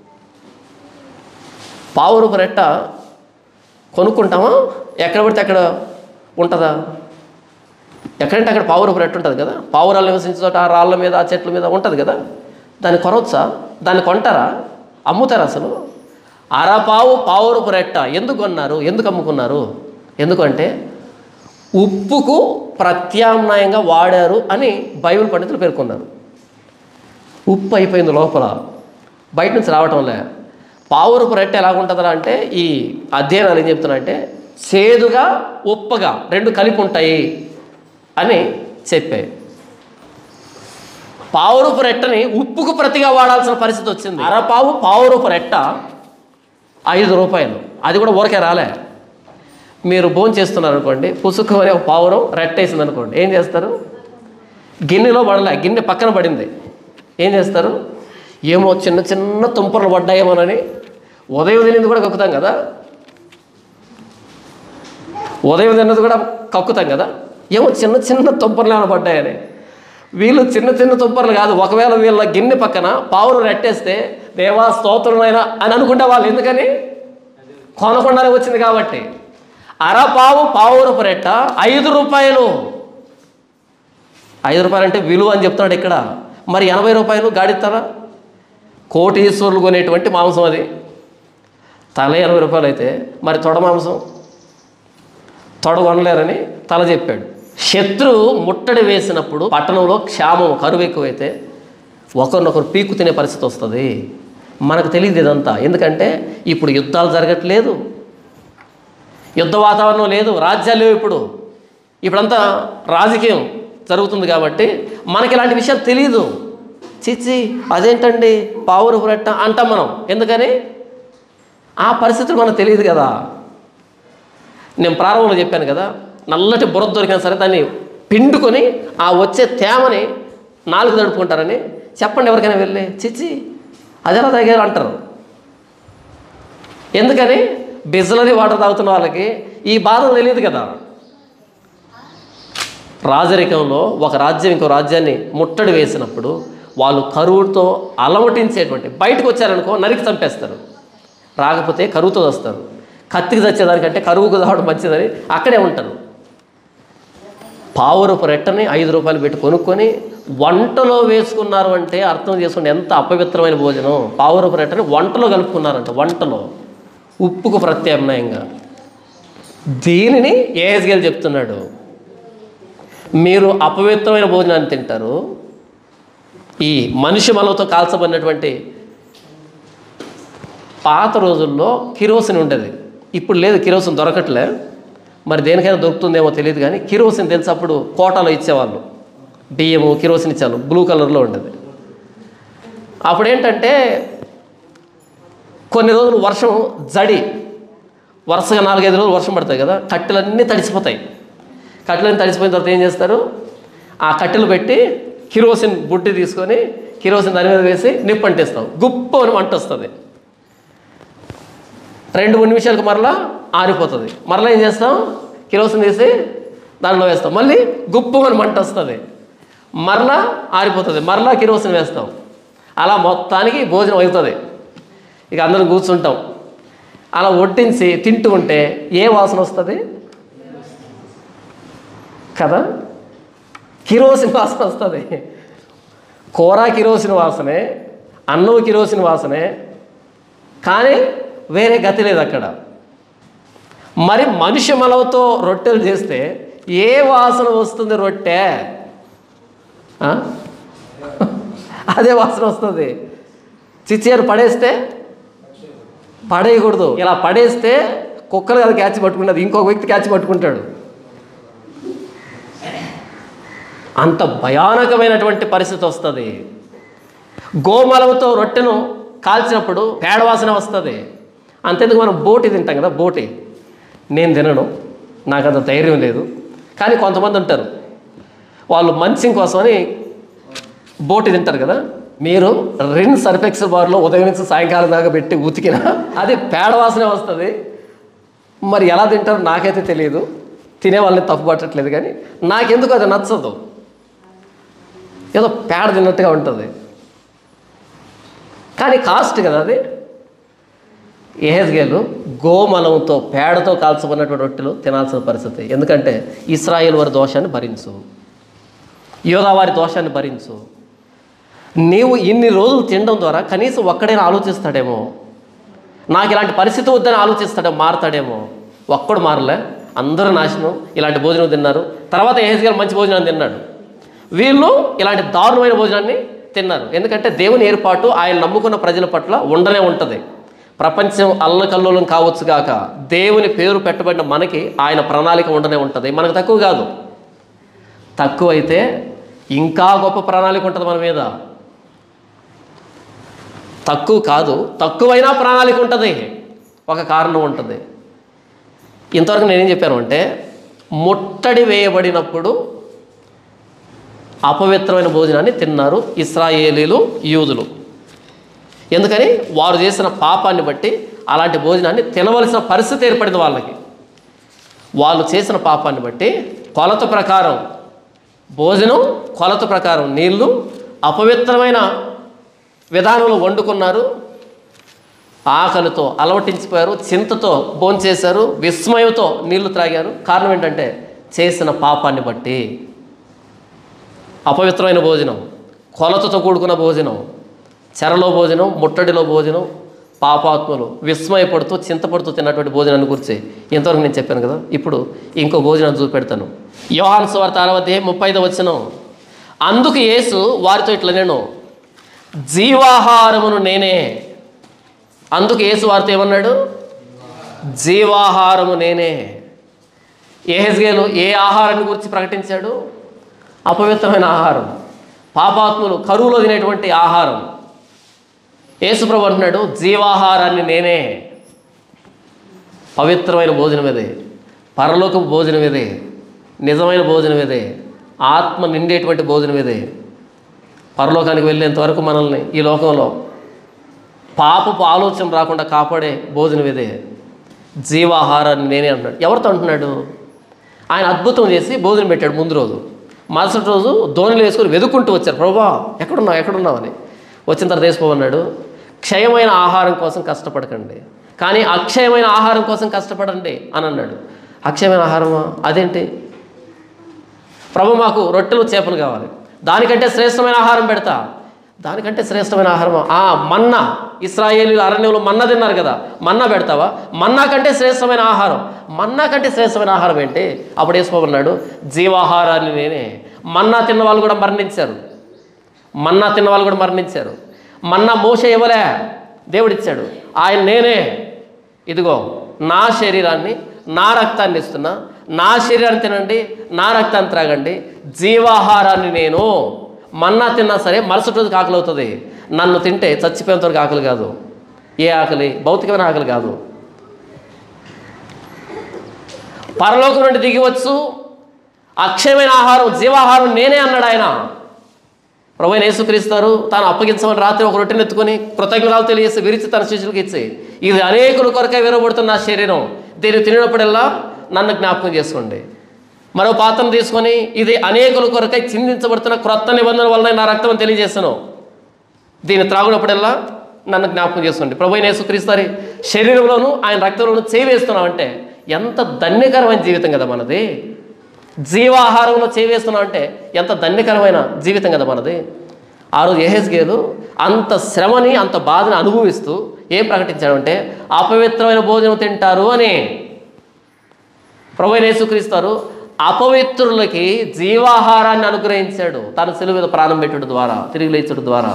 పావురపు రెట్ట కొనుక్కుంటామా? ఎక్కడ పడితే అక్కడ ఉంటుందా? ఎక్కడంటే అక్కడ పావురపు రెట్ట ఉంటుంది కదా. పావురాలు నివసించే చోట ఆ రాళ్ళ మీద ఆ చెట్ల మీద ఉంటుంది కదా. దాన్ని కొనవచ్చా? దాన్ని కొంటారా? అమ్ముతారా అసలు? అరపావు పావురపు రెట్ట ఎందుకు కొన్నారు? ఎందుకు అమ్ముకున్నారు? ఎందుకంటే ఉప్పుకు ప్రత్యామ్నాయంగా వాడారు అని బైబిల్ పండితులు పేర్కొన్నారు. ఉప్పు అయిపోయింది లోపల, బయట నుంచి రావటంలే. పావురపు రెట్ట ఎలాగుంటుందా అంటే ఈ అధ్యయనాలు ఏం చెప్తున్నాయంటే చేదుగా ఉప్పగా రెండు కలిపి ఉంటాయి అని చెప్పాయి. పావురపు రెట్టని ఉప్పుకు ప్రతిగా వాడాల్సిన పరిస్థితి వచ్చింది. అరపావు పావురపు రెట్ట ఐదు రూపాయలు. అది కూడా ఊరికే రాలే. మీరు భోజనం చేస్తున్నారు అనుకోండి, పుసుకు అనే ఒక పావురం రెట్టేసింది అనుకోండి, ఏం చేస్తారు? గిన్నెలో పడలే, గిన్నె పక్కన పడింది, ఏం చేస్తారు? ఏమో చిన్న చిన్న తుంపర్లు పడ్డాయేమోనని ఉదయం తినేది కూడా కక్కుతాం కదా, ఉదయం తిన్నది కూడా కక్కుతాం కదా, ఏమో చిన్న చిన్న తుంపర్లు ఏమైనా పడ్డాయని. వీళ్ళు చిన్న చిన్న తుంపర్లు కాదు, ఒకవేళ వీళ్ళ గిన్నె పక్కన పావురం రెట్టేస్తే దేవా స్తోత్రులైనా అని అనుకుంటే వాళ్ళు, ఎందుకని? కొనకుండానే వచ్చింది కాబట్టి. అరపావు పావురపు రెట్ట ఐదు రూపాయలు. ఐదు రూపాయలు అంటే విలువ అని చెప్తున్నాడు ఇక్కడ. మరి ఎనభై రూపాయలు గాడిస్తారా? కోటీశ్వరులు కొనేటువంటి మాంసం అది. తల ఎనభై రూపాయలు అయితే మరి తొడ మాంసం తొడ కొనలేరని తల చెప్పాడు. శత్రువు ముట్టడి వేసినప్పుడు పట్టణంలో క్షామం కరువు ఎక్కువైతే ఒకరినొకరు పీకు తినే పరిస్థితి వస్తుంది. మనకు తెలియదు ఇదంతా, ఎందుకంటే ఇప్పుడు యుద్ధాలు జరగట్లేదు, యుద్ధ వాతావరణం లేదు, రాజ్యాలు లేవు. ఇప్పుడు ఇప్పుడంతా రాజకీయం జరుగుతుంది కాబట్టి మనకి ఇలాంటి విషయాలు తెలియదు. చిచ్చి అదేంటండి పావురపు రెట్ట అంటాం మనం, ఎందుకని? ఆ పరిస్థితులు మనకు తెలియదు కదా. నేను ప్రారంభంలో చెప్పాను కదా, నల్లటి బురద దొరికినా సరే దాన్ని పిండుకొని ఆ వచ్చే తేమని నాలుగు తడుపుకుంటారని. చెప్పండి ఎవరికైనా వెళ్ళి, చిచ్చి అదెలా తాగారు అంటారు. ఎందుకని? బిజ్లరీ వాటర్ తాగుతున్న వాళ్ళకి ఈ బాధ తెలియదు కదా. రాజరికంలో ఒక రాజ్యం ఇంకో రాజ్యాన్ని ముట్టడి వేసినప్పుడు వాళ్ళు కరువుతో అలమటించేటువంటి, బయటకు వచ్చారనుకో నరికి చంపేస్తారు, రాకపోతే కరువుతో వస్తారు. కత్తికి చచ్చేదానికంటే కరువుకు రావడం మంచిదని అక్కడే ఉంటారు. పావురపు రెట్టని ఐదు రూపాయలు పెట్టి కొనుక్కొని వంటలో వేసుకున్నారు అంటే అర్థం చేసుకుంటే ఎంత అపవిత్రమైన భోజనం. పావురపు రెట్టని వంటలో కలుపుకున్నారంట, వంటలో ఉప్పుకు ప్రత్యామ్నాయంగా. దీనిని ఏహెజ్కేలు చెప్తున్నాడు, మీరు అపవిత్రమైన భోజనాన్ని తింటారు. ఈ మనిషి మలతో కాల్చబడినటువంటి పాత రోజుల్లో కిరోసిన్ ఉండేది, ఇప్పుడు లేదు, కిరోసిన్ దొరకట్లే. మరి దేనికైనా దొరుకుతుందేమో తెలియదు కానీ కిరోసిన్ తెలిసి అప్పుడు కోటాలో ఇచ్చేవాళ్ళు, బియ్యము కిరోసిన్ ఇచ్చేవాళ్ళు, బ్లూ కలర్లో ఉండేది. అప్పుడు ఏంటంటే కొన్ని రోజులు వర్షం జడి, వరుసగా నాలుగైదు రోజులు వర్షం పడతాయి కదా, కట్టెలన్నీ తడిసిపోతాయి. కట్టెలన్నీ తడిసిపోయిన తర్వాత ఏం చేస్తారు? ఆ కట్టెలు పెట్టి కిరోసిన్ బుడ్డి తీసుకొని కిరోసిన్ దాని మీద వేసి నిప్పు అంటిస్తాం, గుప్ప అని మంట వస్తుంది. రెండు మూడు నిమిషాలకు మరలా ఆరిపోతుంది. మరలా ఏం చేస్తాం, కిరోసిన్ తీసి దానిలో వేస్తాం, మళ్ళీ గుప్పుమని మంట వస్తుంది, మరలా ఆరిపోతుంది, మరలా కిరోసిన్ వేస్తాం. అలా మొత్తానికి భోజనం అవుతుంది. ఇక అందరం కూర్చుంటాం. అలా వడ్డించి తింటూ ఉంటే ఏ వాసన వస్తుంది కదా, కిరోసిన్ వాసన వస్తుంది. కూర కిరోసిన్ వాసనే, అన్నం కిరోసిన్ వాసనే, కానీ వేరే గతి లేదు అక్కడ. మరి మనిషి మలవతో రొట్టెలు చేస్తే ఏ వాసన వస్తుంది? రొట్టె అదే వాసన వస్తుంది. చిచ్చేరు పడేస్తే పడేయకూడదు. ఇలా పడేస్తే కుక్కలు కదా క్యాచ్ పట్టుకుంటుంది, ఇంకొక వ్యక్తి క్యాచ్ పట్టుకుంటాడు. అంత భయానకమైనటువంటి పరిస్థితి వస్తుంది. గోమలంతో రొట్టెను కాల్చినప్పుడు పేడవాసన వస్తుంది. అంతేందుకు మనం బోటి తింటాం కదా, బోటి నేను తినను, నాకు అంత ధైర్యం లేదు. కానీ కొంతమంది ఉంటారు, వాళ్ళు మంచింగ్ కోసమని బోటి తింటారు కదా. మీరు రిన్ సర్ఫెక్సల్ బార్లో ఉదయం నుంచి సాయంకాలం దాకా పెట్టి ఉతికినా అది పేడవాసనే వస్తుంది. మరి ఎలా తింటారో నాకైతే తెలియదు, తినే వాళ్ళని తప్పు పట్టట్లేదు, కానీ నాకెందుకు అది నచ్చదు. ఏదో పేడ తిన్నట్టుగా ఉంటుంది, కానీ కాస్ట్ కదా అది. యెహెజ్కేలు గోమలంతో పేడతో కాల్చుకున్నటువంటి రొట్టెలు తినాల్సిన పరిస్థితి. ఎందుకంటే ఇశ్రాయేలు వారి దోషాన్ని భరించు, యోధా వారి దోషాన్ని భరించు. నీవు ఇన్ని రోజులు తినడం ద్వారా కనీసం ఒక్కడైనా ఆలోచిస్తాడేమో, నాకు ఇలాంటి పరిస్థితి వద్దని ఆలోచిస్తాడేమో, మారతాడేమో. ఒక్కడు మారలే, అందరూ నాశనం. ఇలాంటి భోజనం తిన్నారు. తర్వాత యెహెజ్కేలు మంచి భోజనాన్ని తిన్నాడు, వీళ్ళు ఇలాంటి దారుణమైన భోజనాన్ని తిన్నారు. ఎందుకంటే దేవుని ఏర్పాటు ఆయన నమ్ముకున్న ప్రజల పట్ల ఉండనే ఉంటుంది. ప్రపంచం అల్లకల్లోలం కావచ్చు గాక, దేవుని పేరు పెట్టబడిన మనకి ఆయన ప్రణాళిక ఉండనే ఉంటుంది. మనకు తక్కువ కాదు, తక్కువైతే ఇంకా గొప్ప ప్రణాళిక ఉంటుంది మన మీద. తక్కువ కాదు, తక్కువైనా ప్రణాళిక ఉంటుంది, ఒక కారణం ఉంటుంది. ఇంతవరకు నేనేం చెప్పాను అంటే, ముట్టడి వేయబడినప్పుడు అపవిత్రమైన భోజనాన్ని తిన్నారు ఇశ్రాయేలీలు, యూదులు. ఎందుకని? వారు చేసిన పాపాన్ని బట్టి అలాంటి భోజనాన్ని తినవలసిన పరిస్థితి ఏర్పడింది వాళ్ళకి. వాళ్ళు చేసిన పాపాన్ని బట్టి కొలత ప్రకారం భోజనం, కొలత ప్రకారం నీళ్లు అపవిత్రమైన విధానంలో వండుకున్నారు. ఆకలితో అలవటించిపోయారు, చింతతో భోంచేశారు, విస్మయంతో నీళ్లు త్రాగారు. కారణం ఏంటంటే చేసిన పాపాన్ని బట్టి. అపవిత్రమైన భోజనం, కొలతతో కూడుకున్న భోజనం, చెరలో భోజనం, ముట్టడిలో భోజనం, పాపాత్మలు విస్మయపడుతూ చింతపడుతూ తిన్నటువంటి భోజనాన్ని గురించి ఇంతవరకు నేను చెప్పాను కదా. ఇప్పుడు ఇంకో భోజనాన్ని చూపెడతాను. యోహాను సువార్త ఆరవ అధ్యాయం ముప్పై ఐదవ వచనం. అందుకు యేసు వారితో ఇట్లా, నేను జీవాహారమును నేనే. అందుకు యేసు వారితో ఏమన్నాడు? జీవాహారము నేనే. యెహెజ్కేలు ఏ ఆహారాన్ని గురించి ప్రకటించాడు? అపవిత్రమైన ఆహారం, పాపాత్ములు కరువులో తినేటువంటి ఆహారం. యేసుప్రభు అంటున్నాడు, జీవాహారాన్ని నేనే. పవిత్రమైన భోజనం ఇదే, పరలోకపు భోజనం ఇదే, నిజమైన భోజనం ఇదే, ఆత్మ నిండేటువంటి భోజనం ఇదే. పరలోకానికి వెళ్ళేంత వరకు మనల్ని ఈ లోకంలో పాపపు ఆలోచన రాకుండా కాపాడే భోజనం ఇదే. జీవాహారాన్ని నేనే అంటున్నాడు. ఎవరితో అంటున్నాడు? ఆయన అద్భుతం చేసి భోజనం పెట్టాడు ముందు రోజు. మరుసటి రోజు ధోనిలో వేసుకొని వెతుక్కుంటూ వచ్చారు, ప్రభువా ఎక్కడున్నావు ఎక్కడున్నావు అని. వచ్చిన తర్వాత వేసుకోమన్నాడు, క్షయమైన ఆహారం కోసం కష్టపడకండి, కానీ అక్షయమైన ఆహారం కోసం కష్టపడండి అని అన్నాడు. అక్షయమైన ఆహారమా? అదేంటి? ప్రభు మాకు రొట్టెలు చేపలు కావాలి, దానికంటే శ్రేష్టమైన ఆహారం పెడతా. దానికంటే శ్రేష్టమైన ఆహారమా? ఆ మన్నా, ఇశ్రాయేలీయులు అరణ్యంలో మన్నా తిన్నారు కదా, మన్నా పెడతావా? మన్నా కంటే శ్రేష్టమైన ఆహారం. మన్నా కంటే శ్రేష్టమైన ఆహారం ఏంటి? అప్పుడు వేసుకోమన్నాడు, జీవాహారాన్ని నేనే. మన్నా తిన్న వాళ్ళు కూడా మరణించారు, మన్నా తిన్న వాళ్ళు కూడా మరణించారు. మన్నా మోషే ఇవ్వలే, దేవుడిచ్చాడు. ఆయన నేనే, ఇదిగో నా శరీరాన్ని, నా రక్తాన్ని ఇస్తున్నా, నా శరీరాన్ని తినండి, నా రక్తాన్ని త్రాగండి. జీవాహారాన్ని నేను. మన్నా తిన్నా సరే మరుసటి రోజుకి ఆకలి అవుతుంది. నన్ను తింటే చచ్చిపోయేంత వరకు ఆకలి కాదు. ఏ ఆకలి? భౌతికమైన ఆకలి కాదు. పరలోకం నుండి దిగివచ్చు అక్షయమైన ఆహారం, జీవాహారం నేనే అన్నాడు ఆయన. ప్రభు అయిన యేసుక్రీస్తారు తాను అప్పగించమని రాత్రి ఒక రొట్టెని ఎత్తుకొని కృతజ్ఞతలు తెలియజేసి విరిచి తన శిష్యులకు ఇచ్చి, ఇది అనేకుల కొరకై విరవబడుతున్న నా శరీరం, దీన్ని తినప్పుడల్లా నన్ను జ్ఞాపకం చేసుకోండి. మరో పాత్రను తీసుకొని, ఇది అనేకుల కొరకై చిందించబడుతున్న క్రొత్త నిబంధన వలన నా రక్తం అని తెలియజేస్తాను, దీన్ని త్రాగునప్పుడల్లా నన్ను జ్ఞాపకం చేసుకోండి. ప్రభు అయిన యేసుక్రీస్తు శరీరంలోనూ ఆయన రక్తంలోనూ చేయి వేస్తున్నాం అంటే ఎంత ధన్యకరమైన జీవితం కదా మనది. జీవాహారంలో చేయి వేస్తున్నాం అంటే ఎంత ధన్యకరమైన జీవితం కదా మనది. ఆ రోజు యెహెజ్కేలు అంత శ్రమని అంత బాధని అనుభవిస్తూ ఏం ప్రకటించాడంటే అపవిత్రమైన భోజనం తింటారు అని. ప్రభు అయిన యేసుక్రీస్తు అపవిత్రులకి జీవాహారాన్ని అనుగ్రహించాడు తన శిలువ మీద ప్రాణం పెట్టడం ద్వారా, తిరిగి లేచడం ద్వారా.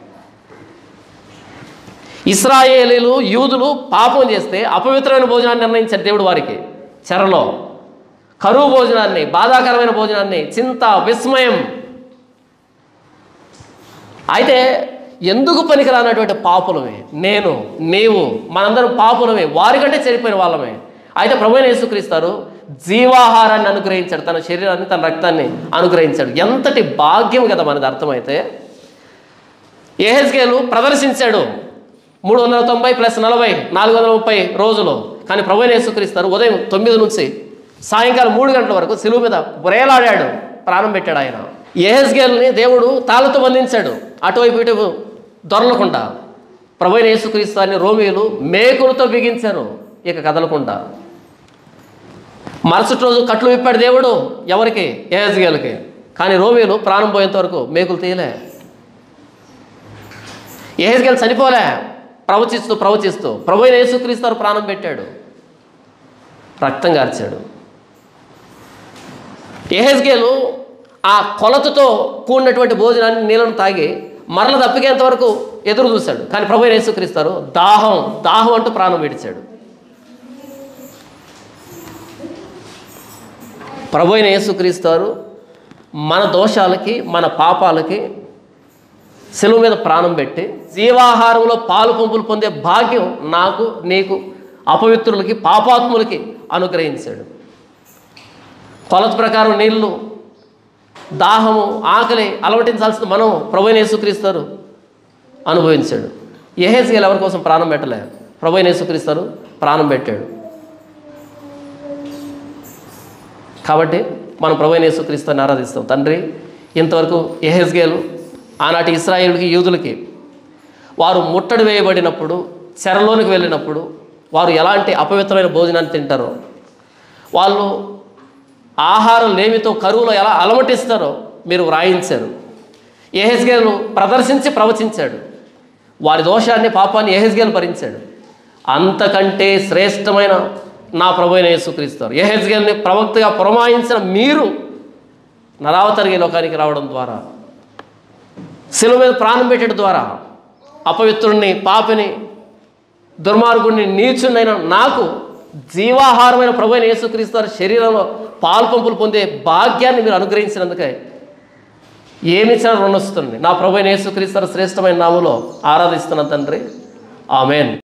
ఇశ్రాయేలీలు యూదులు పాపం చేస్తే అపవిత్రమైన భోజనాన్ని నిర్ణయించాడు దేవుడు వారికి. చెరలో కరువు భోజనాన్ని, బాధాకరమైన భోజనాన్ని, చింత, విస్మయం. అయితే ఎందుకు పనికిరానటువంటి పాపులమే నేను, నీవు, మనందరం పాపులమే, వారికంటే చనిపోయిన వాళ్ళమే. అయితే ప్రభు అయిన యేసుక్రీస్తు జీవాహారాన్ని అనుగ్రహించాడు, తన శరీరాన్ని, తన రక్తాన్ని అనుగ్రహించాడు. ఎంతటి భాగ్యం కదా మనది అర్థమైతే. యెహెజ్కేలు ప్రదర్శించాడు మూడు వందల తొంభై ప్లస్ నలభై నాలుగు వందల ముప్పై రోజులు. కానీ ప్రభు అయిన యేసుక్రీస్తు ఉదయం తొమ్మిది నుంచి సాయంకాలం మూడు గంటల వరకు శిలువ మీద బురేలాడాడు, ప్రాణం పెట్టాడు ఆయన. యెహెజ్కేలుని దేవుడు తాళ్ళతో బంధించాడు, అటువైపు ఇటు దొరలకుండా. ప్రభు అయిన యేసుక్రీస్తుని రోమీయులు మేకులతో బిగించారు, ఇక కదలకుండా. మరుసటి రోజు కట్లు విప్పాడు దేవుడు ఎవరికి? యెహెజ్కేలుకి. కానీ రోమీయులు ప్రాణం పోయేంత వరకు మేకులు తీయలే. యెహెజ్కేలు చనిపోలే, ప్రవచిస్తూ ప్రవచిస్తూ ప్రభు అయిన యేసుక్రీస్తు ప్రాణం పెట్టాడు, రక్తం గార్చాడు. యెహెజ్కేలు ఆ కొలతతో కూడినటువంటి భోజనాన్ని, నీళ్ళను తాగి మరల తప్పికేంత వరకు ఎదురు చూశాడు. కానీ ప్రభు అయిన యేసుక్రీస్తు దాహం దాహం అంటూ ప్రాణం విడిచాడు. ప్రభు అయిన యేసుక్రీస్తు మన దోషాలకి, మన పాపాలకి శిలువ మీద ప్రాణం పెట్టి జీవాహారంలో పాలు పంపులు పొందే భాగ్యం నాకు, నీకు, అపవిత్రులకి, పాపాత్ములకి అనుగ్రహించాడు. కొలత ప్రకారం నీళ్లు, దాహము, ఆకలి అలవటించాల్సిన మనం ప్రభు అయిన యేసుక్రీస్తు అనుభవించాడు. యెహెజ్కేలు ఎవరి కోసం ప్రాణం పెట్టలే, ప్రభు అయిన యేసుక్రీస్తు ప్రాణం పెట్టాడు. కాబట్టి మనం ప్రభు అయిన యేసుక్రీస్తుని ఆరాధిస్తాం. తండ్రి, ఇంతవరకు యెహెజ్కేలు ఆనాటి ఇశ్రాయేలుకి, యూదులకి వారు ముట్టడి వేయబడినప్పుడు, చెరలోనికి వెళ్ళినప్పుడు వారు ఎలాంటి అపవిత్రమైన భోజనాన్ని తింటారో, వాళ్ళు ఆహారం లేమితో కరువులో ఎలా అలమటిస్తారో మీరు వ్రాయించారు. యెహెజ్కేలు ప్రదర్శించి ప్రవచించాడు, వారి దోషాన్ని, పాపాన్ని యెహెజ్కేలు భరించాడు. అంతకంటే శ్రేష్టమైన నా ప్రభు అయిన యేసుక్రీస్తు యెహెజ్కేలుని ప్రవక్తగా పురమాయించిన మీరు నరావతరిగే లోకానికి రావడం ద్వారా, శిలువ మీద ప్రాణం పెట్టడం ద్వారా అపవిత్రుడిని, పాపిని, దుర్మార్గుడిని, నీచుడైన నాకు జీవాహారమైన ప్రభు అయిన యేసుక్రీస్తు శరీరంలో పాలు పంపులు పొందే భాగ్యాన్ని మీరు అనుగ్రహించినందుకే ఏమిచ్చినా రుణొస్తుంది. నా ప్రభు అయిన యేసుక్రీస్తు శ్రేష్టమైన నామములో ఆరాధిస్తున్నాను తండ్రి. ఆమెన్.